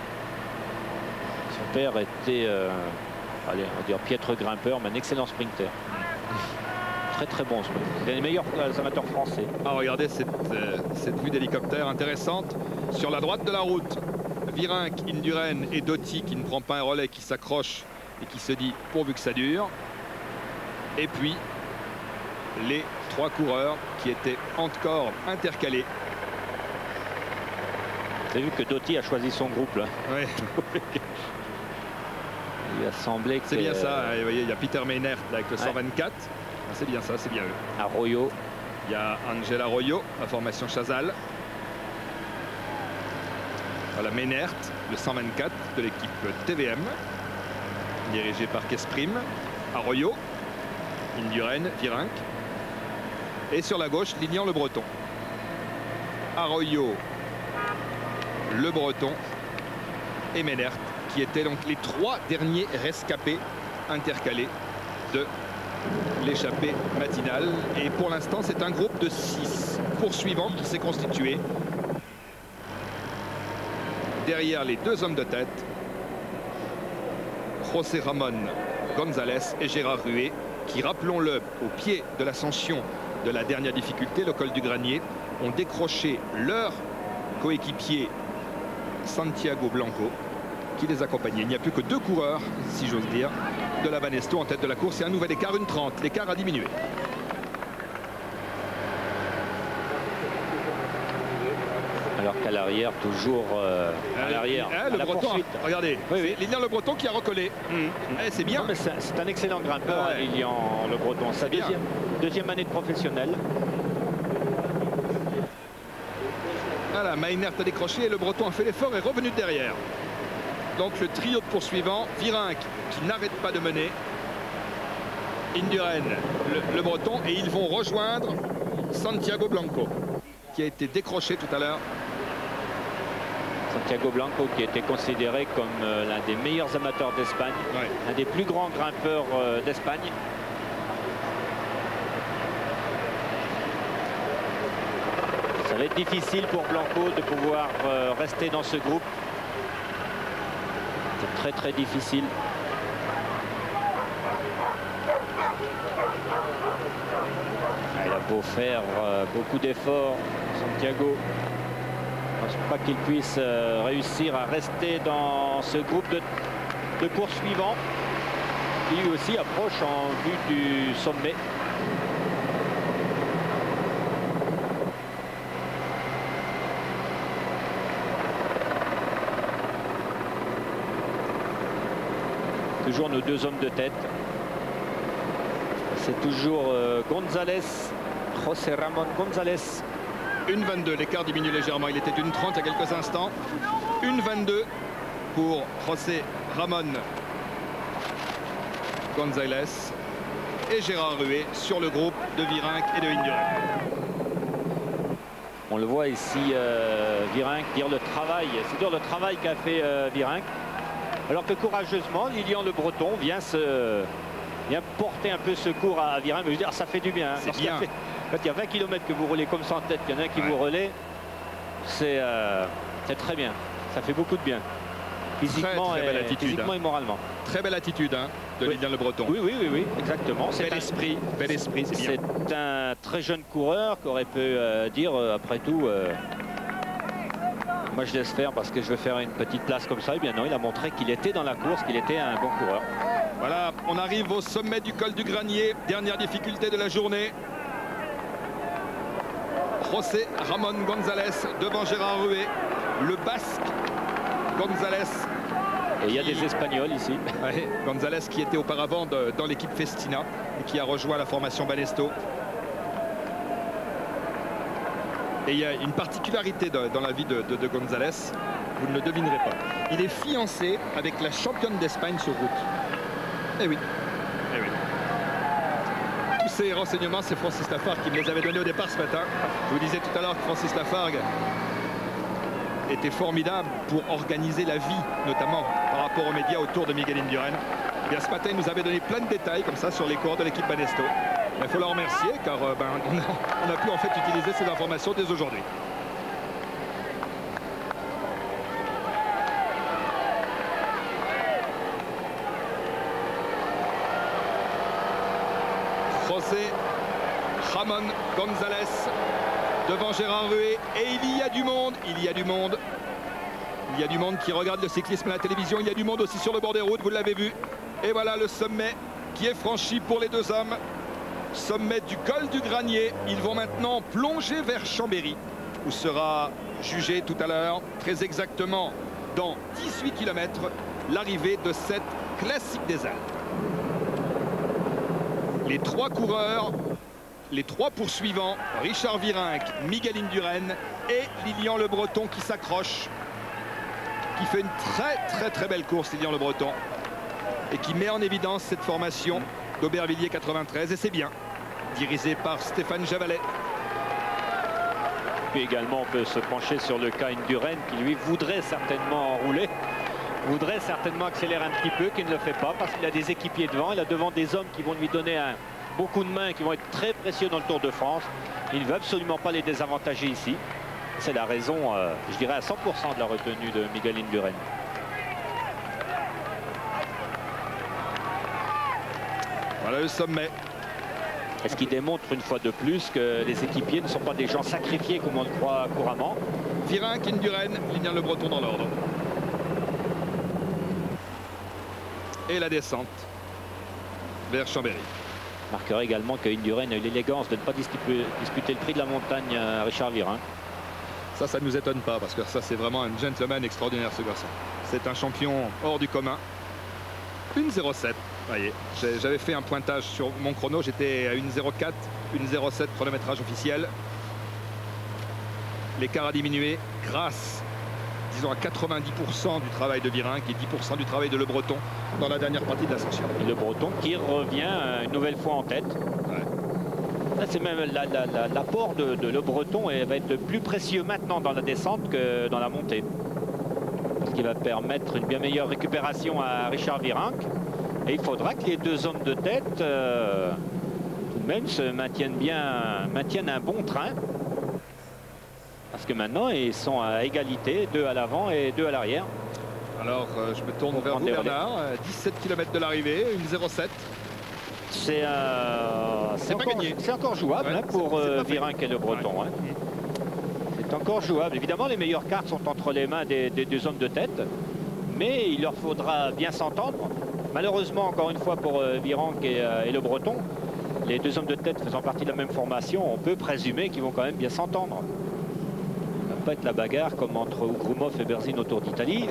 Son père était, allez, on va dire piètre grimpeur, mais un excellent sprinter. Très très bon. C'est les meilleurs amateurs français. Ah, regardez cette vue d'hélicoptère intéressante sur la droite de la route. Virenque, Indurain et Doty qui ne prend pas un relais, qui s'accroche et qui se dit pourvu que ça dure. Et puis les 3 coureurs qui étaient encore intercalés. Vous avez vu que Doty a choisi son groupe là. Oui. Il a semblé que... C'est bien ça. Vous voyez, il y a Peter Maynard avec le 124. C'est bien ça, c'est bien eux. Arroyo. Il y a Angel Arroyo, la formation Chazal. Voilà Maynard, le 124 de l'équipe TVM, dirigé par Kesprim. Arroyo, Indurain, Virenque. Et sur la gauche, Lilian Le Breton. Arroyo, Le Breton et Maynard, qui étaient donc les 3 derniers rescapés intercalés de l'échappée matinale. Et pour l'instant, c'est un groupe de 6 poursuivants qui s'est constitué. Derrière les 2 hommes de tête, José Ramon González et Gérard Rué, qui, rappelons-le, au pied de l'ascension de la dernière difficulté, le col du Granier, ont décroché leur coéquipier Santiago Blanco qui les accompagnait. Il n'y a plus que 2 coureurs, si j'ose dire, de la Banesto en tête de la course et un nouvel écart, une 30. L'écart a diminué. Alors qu'à l'arrière, toujours à l'arrière. Le Breton, regardez, oui. Lilian Le Breton qui a recollé. C'est bien. C'est un excellent grimpeur, Lilian Le Breton. Sa deuxième année de professionnel. Voilà, Maynard a décroché et Le Breton a fait l'effort et est revenu de derrière. Donc le trio de poursuivants, Virenque qui n'arrête pas de mener, Indurain, le Breton, et ils vont rejoindre Santiago Blanco qui a été décroché tout à l'heure. Santiago Blanco qui était considéré comme l'un des meilleurs amateurs d'Espagne, un des plus grands grimpeurs d'Espagne. Ça va être difficile pour Blanco de pouvoir rester dans ce groupe. C'est très très difficile. Il a beau faire beaucoup d'efforts, Santiago. Je ne pense pas qu'il puisse réussir à rester dans ce groupe de poursuivants qui lui aussi approche en vue du sommet. Toujours nos 2 hommes de tête. C'est toujours González, José Ramón González. 1,22, l'écart diminue légèrement. Il était d'une 30 il y a quelques instants. 1,22 pour José Ramón González et Gérard Rué sur le groupe de Virenque et de Indurain. On le voit ici, Virenque dire le travail. C'est dur le travail qu'a fait Virenque. Alors que courageusement, Lilian Le Breton vient porter un peu secours à Virenque. Je veux dire, ça fait du bien. C'est bien. Quand il y a 20 km que vous roulez comme ça en tête, qu'il y en a un qui vous relaie, c'est très bien. Ça fait beaucoup de bien. Physiquement, très belle attitude, physiquement et moralement. Très belle attitude de Lilian Le Breton. Oui, exactement. Bel esprit, c'est bien. C'est un très jeune coureur qui aurait pu dire, après tout, moi je laisse faire parce que je veux faire une petite place comme ça. Eh bien non, il a montré qu'il était dans la course, qu'il était un bon coureur. Voilà, on arrive au sommet du col du Granier. Dernière difficulté de la journée. José Ramón González devant Gérard Rué. Le Basque González. Et il y a des Espagnols ici. Ouais, González qui était auparavant dans l'équipe Festina et qui a rejoint la formation Banesto. Et il y a une particularité dans la vie de González, vous ne le devinerez pas. Il est fiancé avec la championne d'Espagne sur route. Eh oui. Eh oui. Tous ces renseignements, c'est Francis Lafargue qui me les avait donnés au départ ce matin. Je vous disais tout à l'heure que Francis Lafargue était formidable pour organiser la vie, notamment par rapport aux médias autour de Miguel Indurain. Eh bien, ce matin, il nous avait donné plein de détails comme ça sur les coureurs de l'équipe Banesto. Il faut le remercier car on a pu en fait utiliser ces informations dès aujourd'hui. José Ramón González devant Gérard Rué et il y a du monde, il y a du monde. Il y a du monde qui regarde le cyclisme à la télévision, il y a du monde aussi sur le bord des routes, vous l'avez vu. Et voilà le sommet qui est franchi pour les 2 hommes. Sommet du col du Granier. Ils vont maintenant plonger vers Chambéry, où sera jugé tout à l'heure, très exactement dans 18 km, l'arrivée de cette classique des Alpes. Les 3 coureurs, les 3 poursuivants, Richard Virenque, Miguel Indurain et Lilian Le Breton qui s'accroche, qui fait une très belle course, Lilian Le Breton, et qui met en évidence cette formation d'Aubervilliers 93, et c'est bien, dirigé par Stéphane Javalet. Puis également, on peut se pencher sur le cas Indurain, qui lui voudrait certainement rouler, voudrait certainement accélérer un petit peu, qui ne le fait pas, parce qu'il a des équipiers devant, il a devant des hommes qui vont lui donner bon coup de main, qui vont être très précieux dans le Tour de France. Il ne veut absolument pas les désavantager ici. C'est la raison, je dirais, à 100% de la retenue de Miguel Indurain. Voilà le sommet. ce qui démontre une fois de plus que les équipiers ne sont pas des gens sacrifiés comme on le croit couramment. Virenque, Indurain, Lilian Le Breton dans l'ordre. Et la descente vers Chambéry. Marquera également que Indurain a eu l'élégance de ne pas disputer le prix de la montagne à Richard Virenque. Ça ne nous étonne pas parce que ça, c'est vraiment un gentleman extraordinaire, ce garçon. C'est un champion hors du commun. 1,07. Voyez, j'avais fait un pointage sur mon chrono, j'étais à 1,04, 1,07 chronométrage officiel. L'écart a diminué grâce, disons, à 90% du travail de Virenque et 10% du travail de Le Breton dans la dernière partie de l'ascension. Et Le Breton qui revient une nouvelle fois en tête. Ouais. Là, c'est même l'apport de Le Breton va être plus précieux maintenant dans la descente que dans la montée. Ce qui va permettre une bien meilleure récupération à Richard Virenque. Et il faudra que les deux hommes de tête tout de même se maintiennent un bon train. Parce que maintenant, ils sont à égalité, 2 à l'avant et 2 à l'arrière. Alors, je me tourne vers vous, Bernard. 17 km de l'arrivée, 1,07. C'est encore jouable, ouais, hein, pour Virenque et Le Breton. Ouais. Hein. C'est encore jouable. Évidemment, les meilleures cartes sont entre les mains des deux hommes de tête. Mais il leur faudra bien s'entendre. Malheureusement, encore une fois, pour Virenque et Le Breton, les deux hommes de tête faisant partie de la même formation, on peut présumer qu'ils vont quand même bien s'entendre. Ça ne va pas être la bagarre comme entre Ougrumov et Berzin au Tour d'Italie.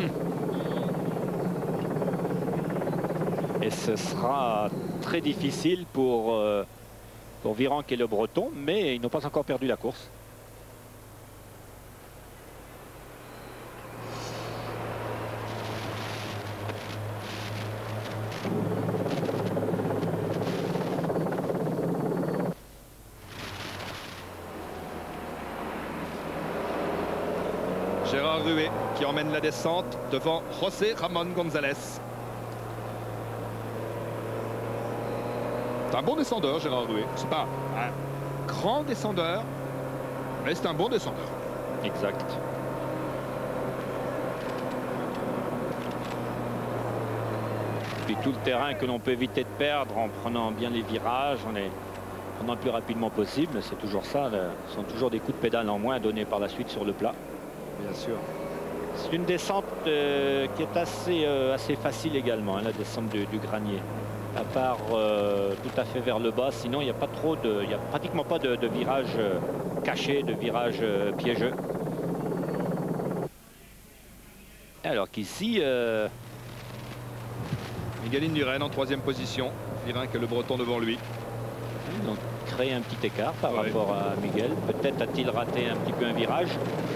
Et ce sera très difficile pour Virenque et Le Breton, mais ils n'ont pas encore perdu la course. Gérard Rué qui emmène la descente devant José Ramón González. C'est un bon descendeur, Gérard Rué. C'est pas un grand descendeur, mais c'est un bon descendeur. Exact. Puis tout le terrain que l'on peut éviter de perdre en prenant bien les virages, en prenant le plus rapidement possible. C'est toujours ça. Ce sont toujours des coups de pédale en moins donnés par la suite sur le plat. Bien sûr. C'est une descente qui est assez facile également, hein, la descente du granier. À part tout à fait vers le bas, sinon il n'y a pas trop il n'y a pratiquement pas de virage caché, de virage piégeux. Alors qu'ici, Miguel Indurain en 3e position. Virenque et Le Breton devant lui. Donc créer un petit écart par rapport à Miguel. Peut-être a-t-il raté un petit peu un virage.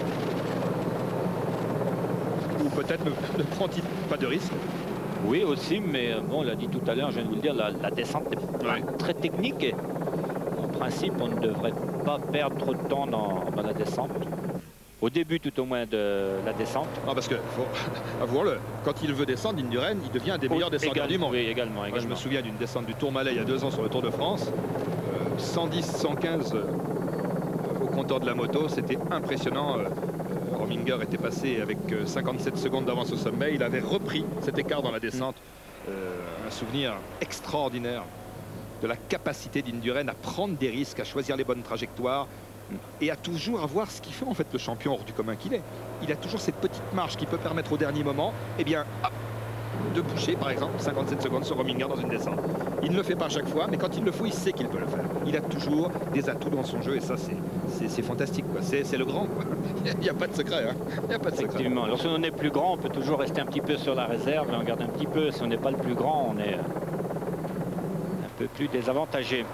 Ou peut-être ne prend-il pas de risque. Oui aussi, mais bon, on l'a dit tout à l'heure, je viens de vous le dire, la descente est très technique. Et en principe, on ne devrait pas perdre trop de temps dans la descente. Au début, tout au moins, de la descente. Non, parce que, faut avouons-le, quand il veut descendre, Indurain, il devient un des meilleurs descendeurs du monde. Oui, également. Moi, je me souviens d'une descente du Tourmalet il y a 2 ans sur le Tour de France. 110, 115 au compteur de la moto, c'était impressionnant. Rominger était passé avec 57 secondes d'avance au sommet. Il avait repris cet écart dans la descente. Un souvenir extraordinaire de la capacité d'Indurain à prendre des risques, à choisir les bonnes trajectoires et à toujours avoir ce qui fait en fait le champion hors du commun qu'il est. Il a toujours cette petite marge qui peut permettre au dernier moment de boucher par exemple 57 secondes sur Rominger dans une descente. Il ne le fait pas à chaque fois, mais quand il le faut, il sait qu'il peut le faire. Il a toujours des atouts dans son jeu et ça c'est fantastique. C'est le grand. Quoi. Il n'y a pas de secret. Hein. Il n'y a pas de secret. Effectivement. Lorsque l'on est plus grand, on peut toujours rester un petit peu sur la réserve et on garde un petit peu. Si on n'est pas le plus grand, on est un peu plus désavantagé.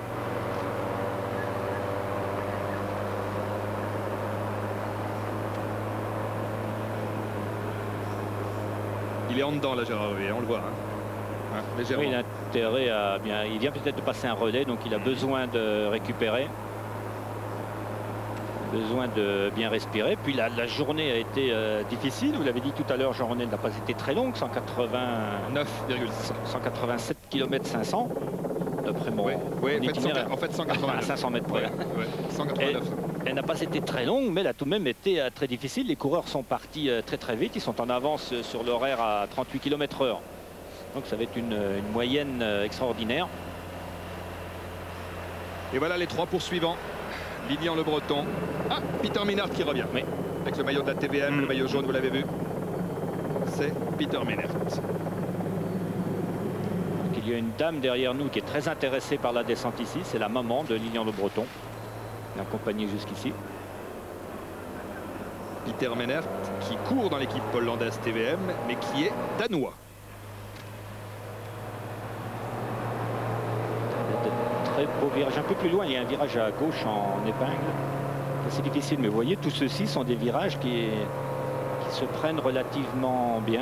Il est en dedans là, Gérard Rué, on le voit. Hein, légèrement. Oui, il a intérêt à bien. Il vient peut-être de passer un relais, donc il a besoin de récupérer. Besoin de bien respirer. Puis la journée a été difficile. Vous l'avez dit tout à l'heure, la journée n'a pas été très longue, 187 km 500. D'après mon itinéraire. En fait 189. À 500 mètres près. 189. Elle n'a pas été très longue, mais elle a tout de même été très difficile. Les coureurs sont partis très vite. Ils sont en avance sur l'horaire à 38 km/h. Donc ça va être une moyenne extraordinaire. Et voilà les 3 poursuivants. Lilian Le Breton. Ah, Peter Menert qui revient. Oui. Avec le maillot de la TVM, le maillot jaune, vous l'avez vu. C'est Peter Menert. Il y a une dame derrière nous qui est très intéressée par la descente ici. C'est la maman de Lilian Le Breton. Accompagné jusqu'ici. Peter Menert qui court dans l'équipe hollandaise TVM, mais qui est danois. Très beau virage. Un peu plus loin, il y a un virage à gauche en épingle. C'est difficile, mais vous voyez, tous ceux-ci sont des virages qui se prennent relativement bien.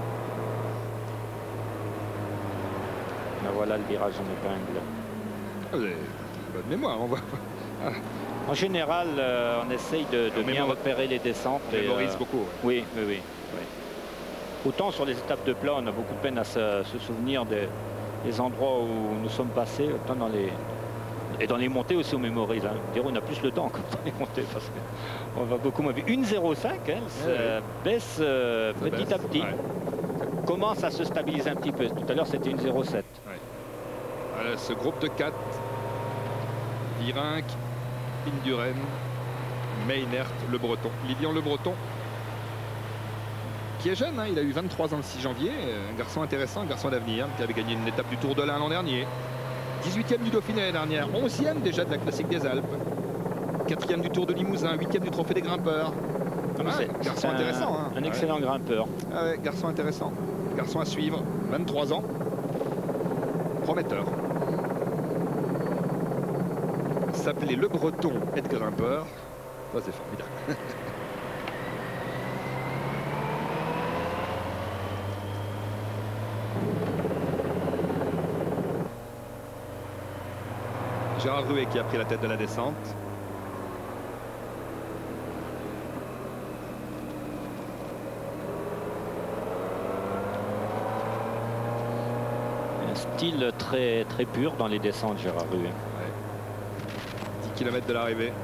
Ben voilà le virage en épingle. Vous avez bonne mémoire, on voit. En général, on essaye de bien repérer les descentes. On mémorise beaucoup. Ouais. Oui. Autant sur les étapes de plat, on a beaucoup de peine à se souvenir des endroits où nous sommes passés, autant dans les montées aussi on mémorise. On a plus le temps dans les montées parce qu'on va beaucoup moins vite. 1,05, ça baisse petit à petit. Ouais. Ça commence à se stabiliser un petit peu. Tout à l'heure c'était 1,07. Ouais. Voilà, ce groupe de 4, Virenque, Indurain, Menert, Le Breton. Lilian Le Breton, qui est jeune, il a eu 23 ans le 6 janvier, un garçon intéressant, un garçon d'avenir, qui avait gagné une étape du Tour de l'Ain l'an dernier, 18e du Dauphiné l'année dernière, 11e déjà de la Classique des Alpes, 4e du Tour de Limousin, 8e du Trophée des Grimpeurs. Garçon intéressant. Un excellent grimpeur. Ah ouais, garçon intéressant, garçon à suivre, 23 ans, prometteur. S'appelait Le Breton et de grimpeur, ça c'est formidable. Gérard Ruet qui a pris la tête de la descente. Un style très pur dans les descentes, Gérard Ruet. 10 km de l'arrivée.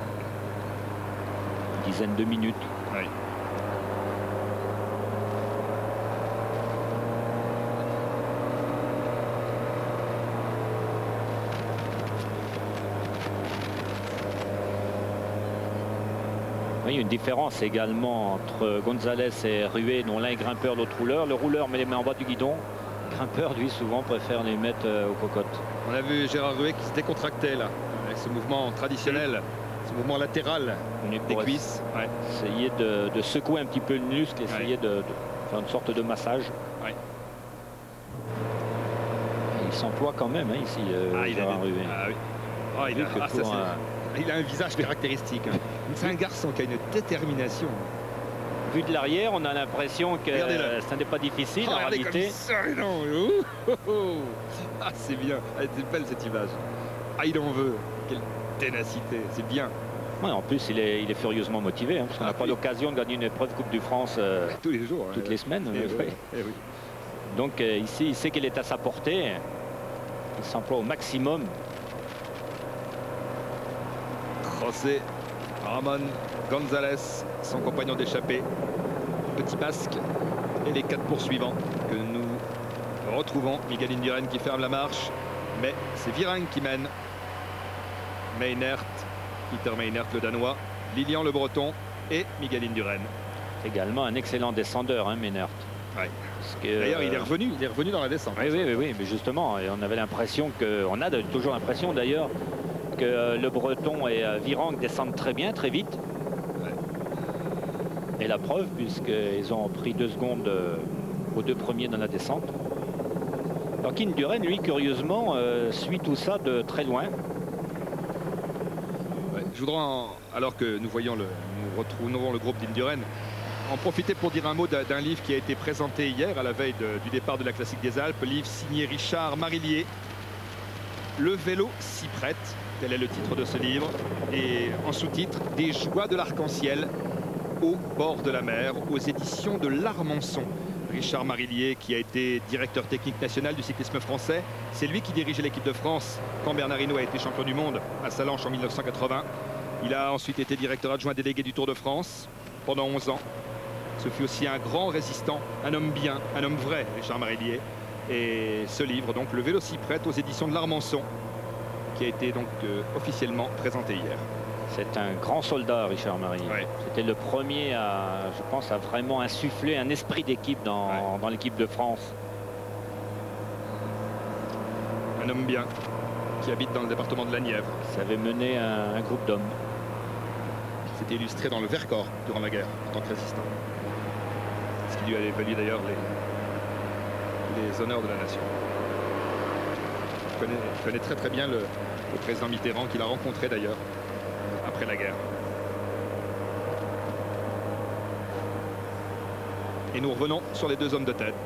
Une dizaine de minutes. Oui. Il y a une différence également entre Gonzalez et Ruet, dont l'un est grimpeur, l'autre rouleur. Le rouleur met les mains en bas du guidon. Le grimpeur, lui, souvent préfère les mettre aux cocottes. On a vu Gérard Ruet qui se décontractait là, avec ce mouvement traditionnel, ce mouvement latéral des cuisses. Essayer de secouer un petit peu le muscle, essayer de faire une sorte de massage. Ouais. Il s'emploie quand même ici, Gérard Ruet. Ah oui. Oh, il a un visage caractéristique. C'est un garçon qui a une détermination. Vu de l'arrière, on a l'impression que ça n'est pas difficile en réalité. Ah, c'est bien. C'est belle cette image. Ah, il en veut. Quelle ténacité. C'est bien. Ouais, en plus, il est furieusement motivé. Parce qu'on n'a pas l'occasion de gagner une épreuve Coupe de France tous les jours. Toutes les semaines. Oui. Donc ici, il sait qu'elle est à sa portée. Il s'emploie au maximum. José Ramon Gonzalez, son compagnon d'échappée, petit basque, et les 4 poursuivants que nous retrouvons. Miguel Indurain qui ferme la marche, mais c'est Virenque qui mène. Menert, Peter Menert le danois, Lilian Le Breton et Miguel Indurain. Également un excellent descendeur, Menert. Ouais. D'ailleurs, il est revenu dans la descente. Oui, mais justement, on avait l'impression on a toujours l'impression d'ailleurs que Le Breton et Virenque descendent très bien, très vite. Ouais. Et la preuve, puisqu'ils ont pris 2 secondes aux 2 premiers dans la descente. Alors qu'Indurain, lui, curieusement, suit tout ça de très loin. Ouais, je voudrais, alors que nous voyons nous retrouvons le groupe d'Indurain, en profiter pour dire un mot d'un livre qui a été présenté hier à la veille du départ de la Classique des Alpes, livre signé Richard Marillier, Le vélo s'y prête. Tel est le titre de ce livre. Et en sous-titre, Des joies de l'arc-en-ciel au bord de la mer, aux éditions de l'Armançon. Richard Marillier, qui a été directeur technique national du cyclisme français. C'est lui qui dirigeait l'équipe de France quand Bernard Hinault a été champion du monde à Sallanches en 1980. Il a ensuite été directeur adjoint délégué du Tour de France pendant 11 ans. Ce fut aussi un grand résistant, un homme bien, un homme vrai, Richard Marillier. Et ce livre, donc, Le vélo s'y prête, aux éditions de l'Armançon. qui a été donc officiellement présenté hier. C'est un grand soldat, Richard Marie. Ouais. C'était le premier à, je pense, à vraiment insuffler un esprit d'équipe dans l'équipe de France. Un homme bien qui habite dans le département de la Nièvre. Ça avait mené un groupe d'hommes. C'était illustré dans le Vercors durant la guerre en tant que résistant. Ce qui lui avait valu d'ailleurs les honneurs de la nation. Je connais très très bien le président Mitterrand qu'il a rencontré d'ailleurs après la guerre. Et nous revenons sur les deux hommes de tête.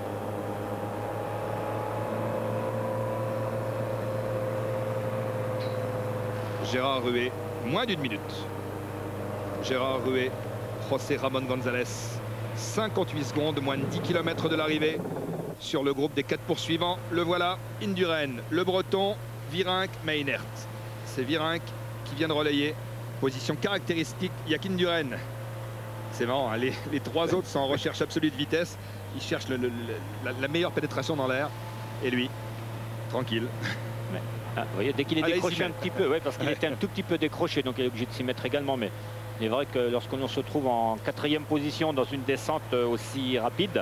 Gérard Rué, moins d'une minute. Gérard Rué, José Ramon González, 58 secondes, moins de 10 km de l'arrivée sur le groupe des 4 poursuivants. Le voilà, Indurain, le Breton, Virenque, Meinert. C'est Virenque qui vient de relayer. Position caractéristique, il n'y a qu'Indurain. C'est marrant, hein, les trois autres sont en recherche absolue de vitesse. Ils cherchent la meilleure pénétration dans l'air. Et lui, tranquille. Ouais. Ah, vous voyez, dès qu'il est décroché un petit peu, parce qu'il était un tout petit peu décroché, donc il est obligé de s'y mettre également. Mais il est vrai que lorsqu'on se trouve en 4e position dans une descente aussi rapide,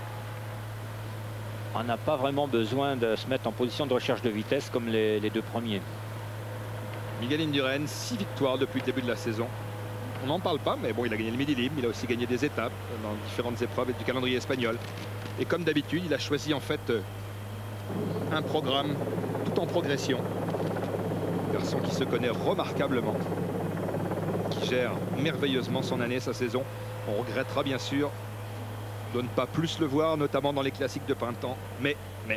on n'a pas vraiment besoin de se mettre en position de recherche de vitesse comme les deux premiers. Miguel Indurain, 6 victoires depuis le début de la saison. On n'en parle pas, mais bon, il a gagné le Midi Libre, il a aussi gagné des étapes dans différentes épreuves du calendrier espagnol. Et comme d'habitude, il a choisi en fait un programme tout en progression. Garçon qui se connaît remarquablement, qui gère merveilleusement son année, sa saison. On regrettera bien sûr de ne pas plus le voir, notamment dans les classiques de printemps. Mais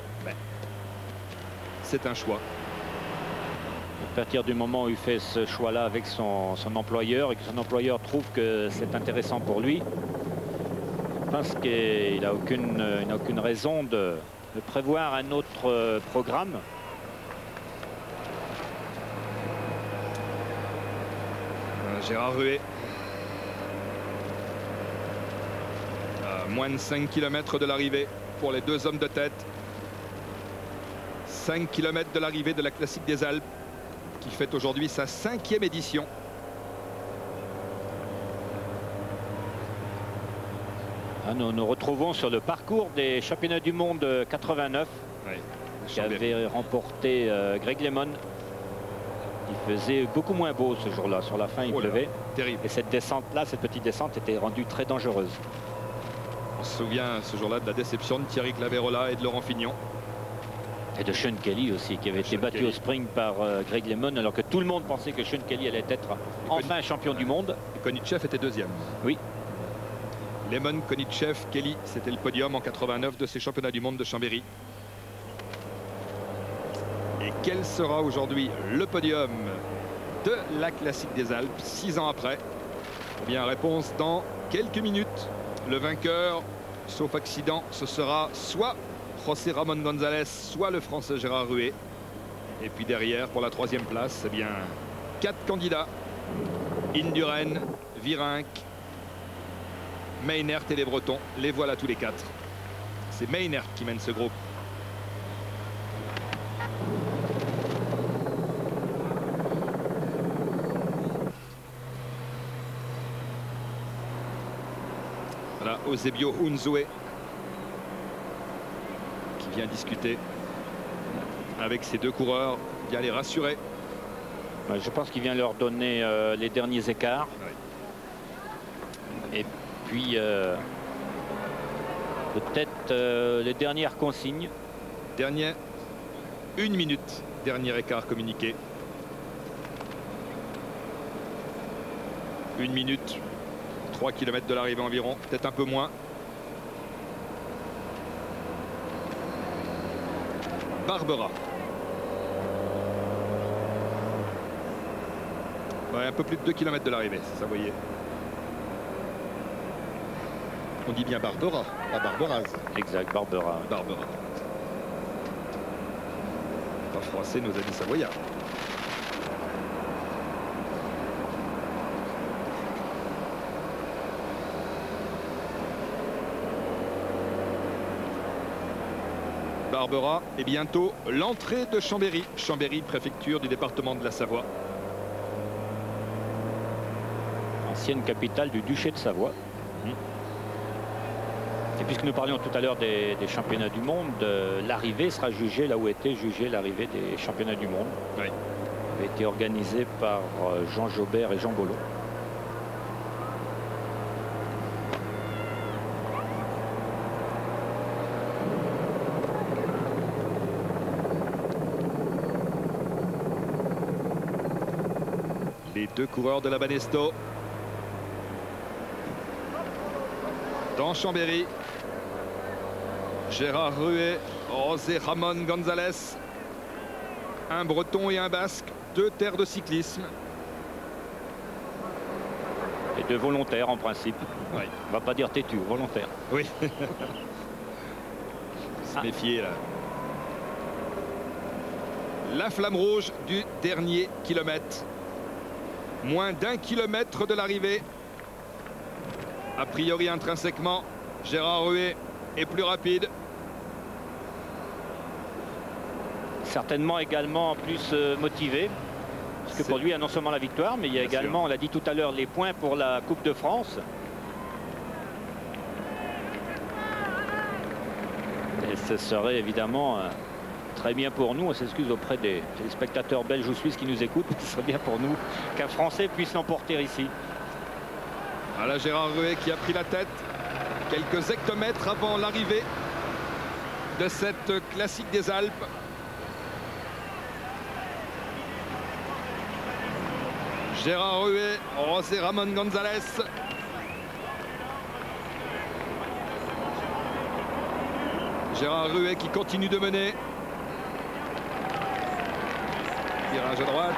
c'est un choix. À partir du moment où il fait ce choix-là avec son employeur et que son employeur trouve que c'est intéressant pour lui, je pense qu'il n'a aucune raison de prévoir un autre programme. Gérard Rué. À moins de 5 km de l'arrivée pour les deux hommes de tête. 5 km de l'arrivée de la Classique des Alpes, qui fête aujourd'hui sa 5e édition. Nous nous retrouvons sur le parcours des championnats du monde 89, qui avait remporté Greg LeMond. Il faisait beaucoup moins beau ce jour-là. Sur la fin, il pleuvait. Terrible. Et cette descente-là, cette petite descente, était rendue très dangereuse. On se souvient ce jour-là de la déception de Thierry Claverola et de Laurent Fignon. Et de Sean Kelly aussi, qui avait été battu au sprint par Greg LeMond, alors que tout le monde pensait que Sean Kelly allait être enfin champion du monde. Et Konitchev était deuxième. Oui. LeMond, Konitchev, Kelly, c'était le podium en 89 de ces championnats du monde de Chambéry. Et quel sera aujourd'hui le podium de la Classique des Alpes 6 ans après? Eh bien, réponse dans quelques minutes. Le vainqueur, sauf accident, ce sera soit José Ramon González, soit le Français Gérard Rué. Et puis derrière, pour la 3e place, eh bien, 4 candidats. Indurain, Virenque, Meinert et les Bretons. Les voilà tous les 4. C'est Meinert qui mène ce groupe. Voilà, Eusebio Unzué qui vient discuter avec ces deux coureurs, vient les rassurer. Je pense qu'il vient leur donner les derniers écarts. Oui. Et puis peut-être les dernières consignes. Dernière 1 minute, dernier écart communiqué. 1 minute, 3 km de l'arrivée environ, peut-être un peu moins. Barbera. Ouais, un peu plus de 2 km de l'arrivée, c'est ça, vous voyez. On dit bien Barbera, pas Barberaz. Exact, Barbera. Barbera. Pas froisser nos amis savoyards. Barbera et bientôt l'entrée de Chambéry. Chambéry, préfecture du département de la Savoie. Ancienne capitale du duché de Savoie. Et puisque nous parlions tout à l'heure des championnats du monde, l'arrivée sera jugée là où était jugée l'arrivée des championnats du monde. Oui. A été organisé par Jean Jobert et Jean Bollot. Les deux coureurs de la Banesto dans Chambéry. Gérard Ruet, José Ramon González, un breton et un basque, deux terres de cyclisme. Et deux volontaires en principe. Oui. On va pas dire têtu, volontaire. Oui. Se méfier là. La flamme rouge du dernier kilomètre. Moins d'1 kilomètre de l'arrivée. A priori, intrinsèquement, Gérard Ruet est plus rapide. Certainement également plus motivé. Parce que pour lui, il y a non seulement la victoire, mais il y a également, on l'a dit tout à l'heure, les points pour la Coupe de France. Et ce serait évidemment très bien pour nous. On s'excuse auprès des spectateurs belges ou suisses qui nous écoutent. Ce serait bien pour nous qu'un Français puisse l'emporter ici. Voilà Gérard Ruet qui a pris la tête quelques hectomètres avant l'arrivée de cette classique des Alpes. Gérard Ruet, José Ramon González. Gérard Ruet qui continue de mener. Virage à droite.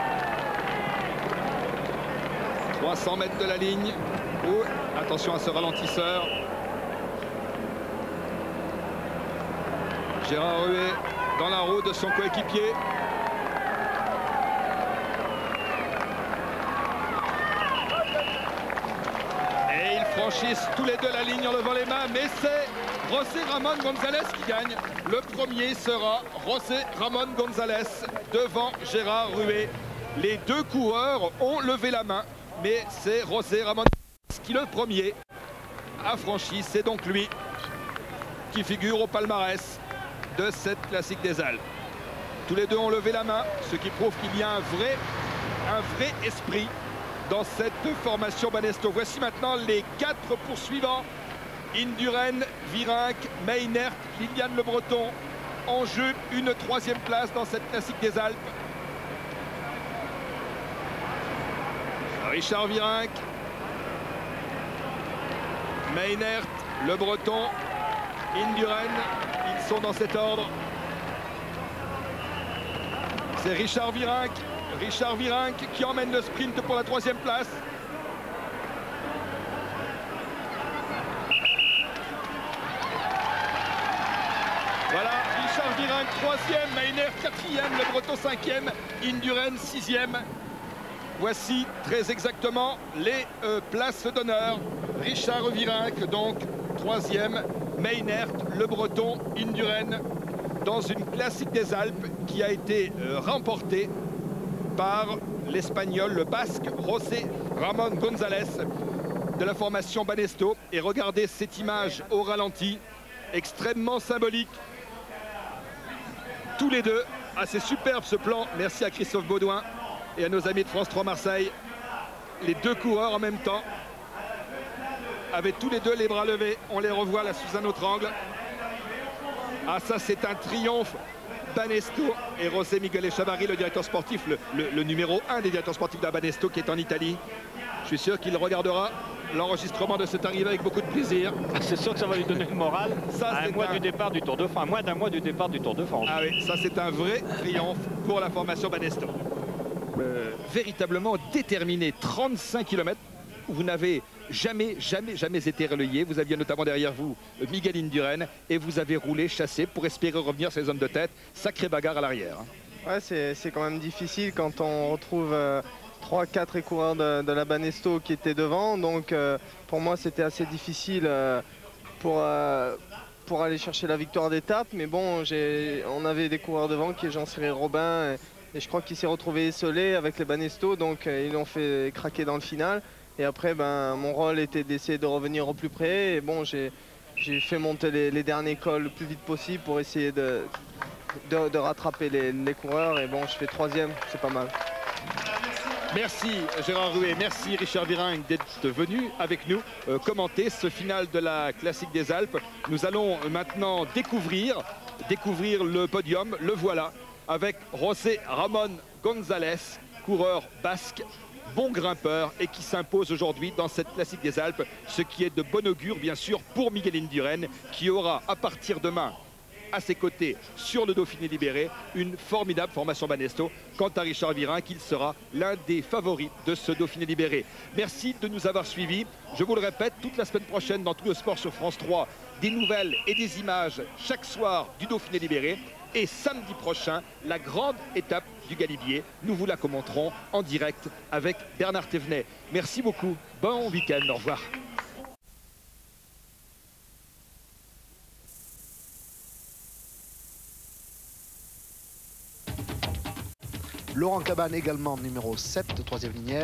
300 mètres de la ligne. Oh, attention à ce ralentisseur. Gérard Ruet dans la roue de son coéquipier. Et ils franchissent tous les deux la ligne en levant les mains, mais c'est José Ramon González qui gagne. Le premier sera José Ramon González devant Gérard Ruet. Les deux coureurs ont levé la main, mais c'est José Ramon qui le premier a franchi. C'est donc lui qui figure au palmarès de cette classique des Alpes. Tous les deux ont levé la main, ce qui prouve qu'il y a un vrai esprit dans cette formation Banesto. Voici maintenant les 4 poursuivants. Indurain, Virenque, Meynert, Liliane Le Breton. En jeu, une 3e place dans cette classique des Alpes. Richard Virenque, Meynert, Le Breton, Indurain, ils sont dans cet ordre. C'est Richard Virenque qui emmène le sprint pour la 3e place. Voilà, Richard Virenque 3e, Meynert 4e, Le Breton 5e, Indurain 6e. Voici très exactement les places d'honneur. Richard Virenque donc 3e, Meynert, Le Breton, Indurain dans une classique des Alpes qui a été remportée par l'Espagnol, le Basque, José Ramon González de la formation Banesto. Et regardez cette image au ralenti, extrêmement symbolique. Tous les deux, c'est superbe ce plan. Merci à Christophe Baudouin et à nos amis de France 3 Marseille. Les deux coureurs en même temps, avec tous les deux les bras levés. On les revoit là sous un autre angle. Ah, ça c'est un triomphe. Banesto et José Miguel Echavarri, le directeur sportif, le numéro 1 des directeurs sportifs de la Banesto, qui est en Italie. Je suis sûr qu'il regardera l'enregistrement de cette arrivée avec beaucoup de plaisir. C'est sûr que ça va lui donner le moral à un mois du départ du Tour de France, moins d'un mois du départ du Tour de France. Ah oui, ça c'est un vrai triomphe pour la formation Banesto. Véritablement déterminé, 35 km. Vous n'avez jamais été relayé. Vous aviez notamment derrière vous Miguel Indurain et vous avez roulé, chassé pour espérer revenir sur les zones de tête. Sacrée bagarre à l'arrière. Ouais, c'est quand même difficile quand on retrouve 3-4 coureurs de la Banesto qui étaient devant. Donc pour moi c'était assez difficile pour pour aller chercher la victoire d'étape. Mais bon, on avait des coureurs devant qui est Jean-Cyril Robin. Et je crois qu'il s'est retrouvé esselé avec les Banesto. Donc ils l'ont fait craquer dans le final. Et après, mon rôle était d'essayer de revenir au plus près. Et bon, j'ai fait monter les derniers cols le plus vite possible pour essayer de rattraper les coureurs. Et bon, je fais 3e, c'est pas mal. Merci Gérard Ruet, merci Richard Virenque d'être venu avec nous commenter ce final de la Classique des Alpes. Nous allons maintenant découvrir le podium, le voilà, avec José Ramón González, coureur basque, bon grimpeur et qui s'impose aujourd'hui dans cette Classique des Alpes, ce qui est de bon augure bien sûr pour Miguel Indurain qui aura à partir demain à ses côtés sur le Dauphiné libéré une formidable formation Banesto. Quant à Richard Virenque, il sera l'un des favoris de ce Dauphiné libéré. Merci de nous avoir suivis. Je vous le répète, toute la semaine prochaine dans Tout le Sport sur France 3, des nouvelles et des images chaque soir du Dauphiné libéré. Et samedi prochain, la grande étape du Galibier. Nous vous la commenterons en direct avec Bernard Thévenet. Merci beaucoup. Bon week-end. Au revoir. Laurent Cabane également numéro 7, 3e ligne.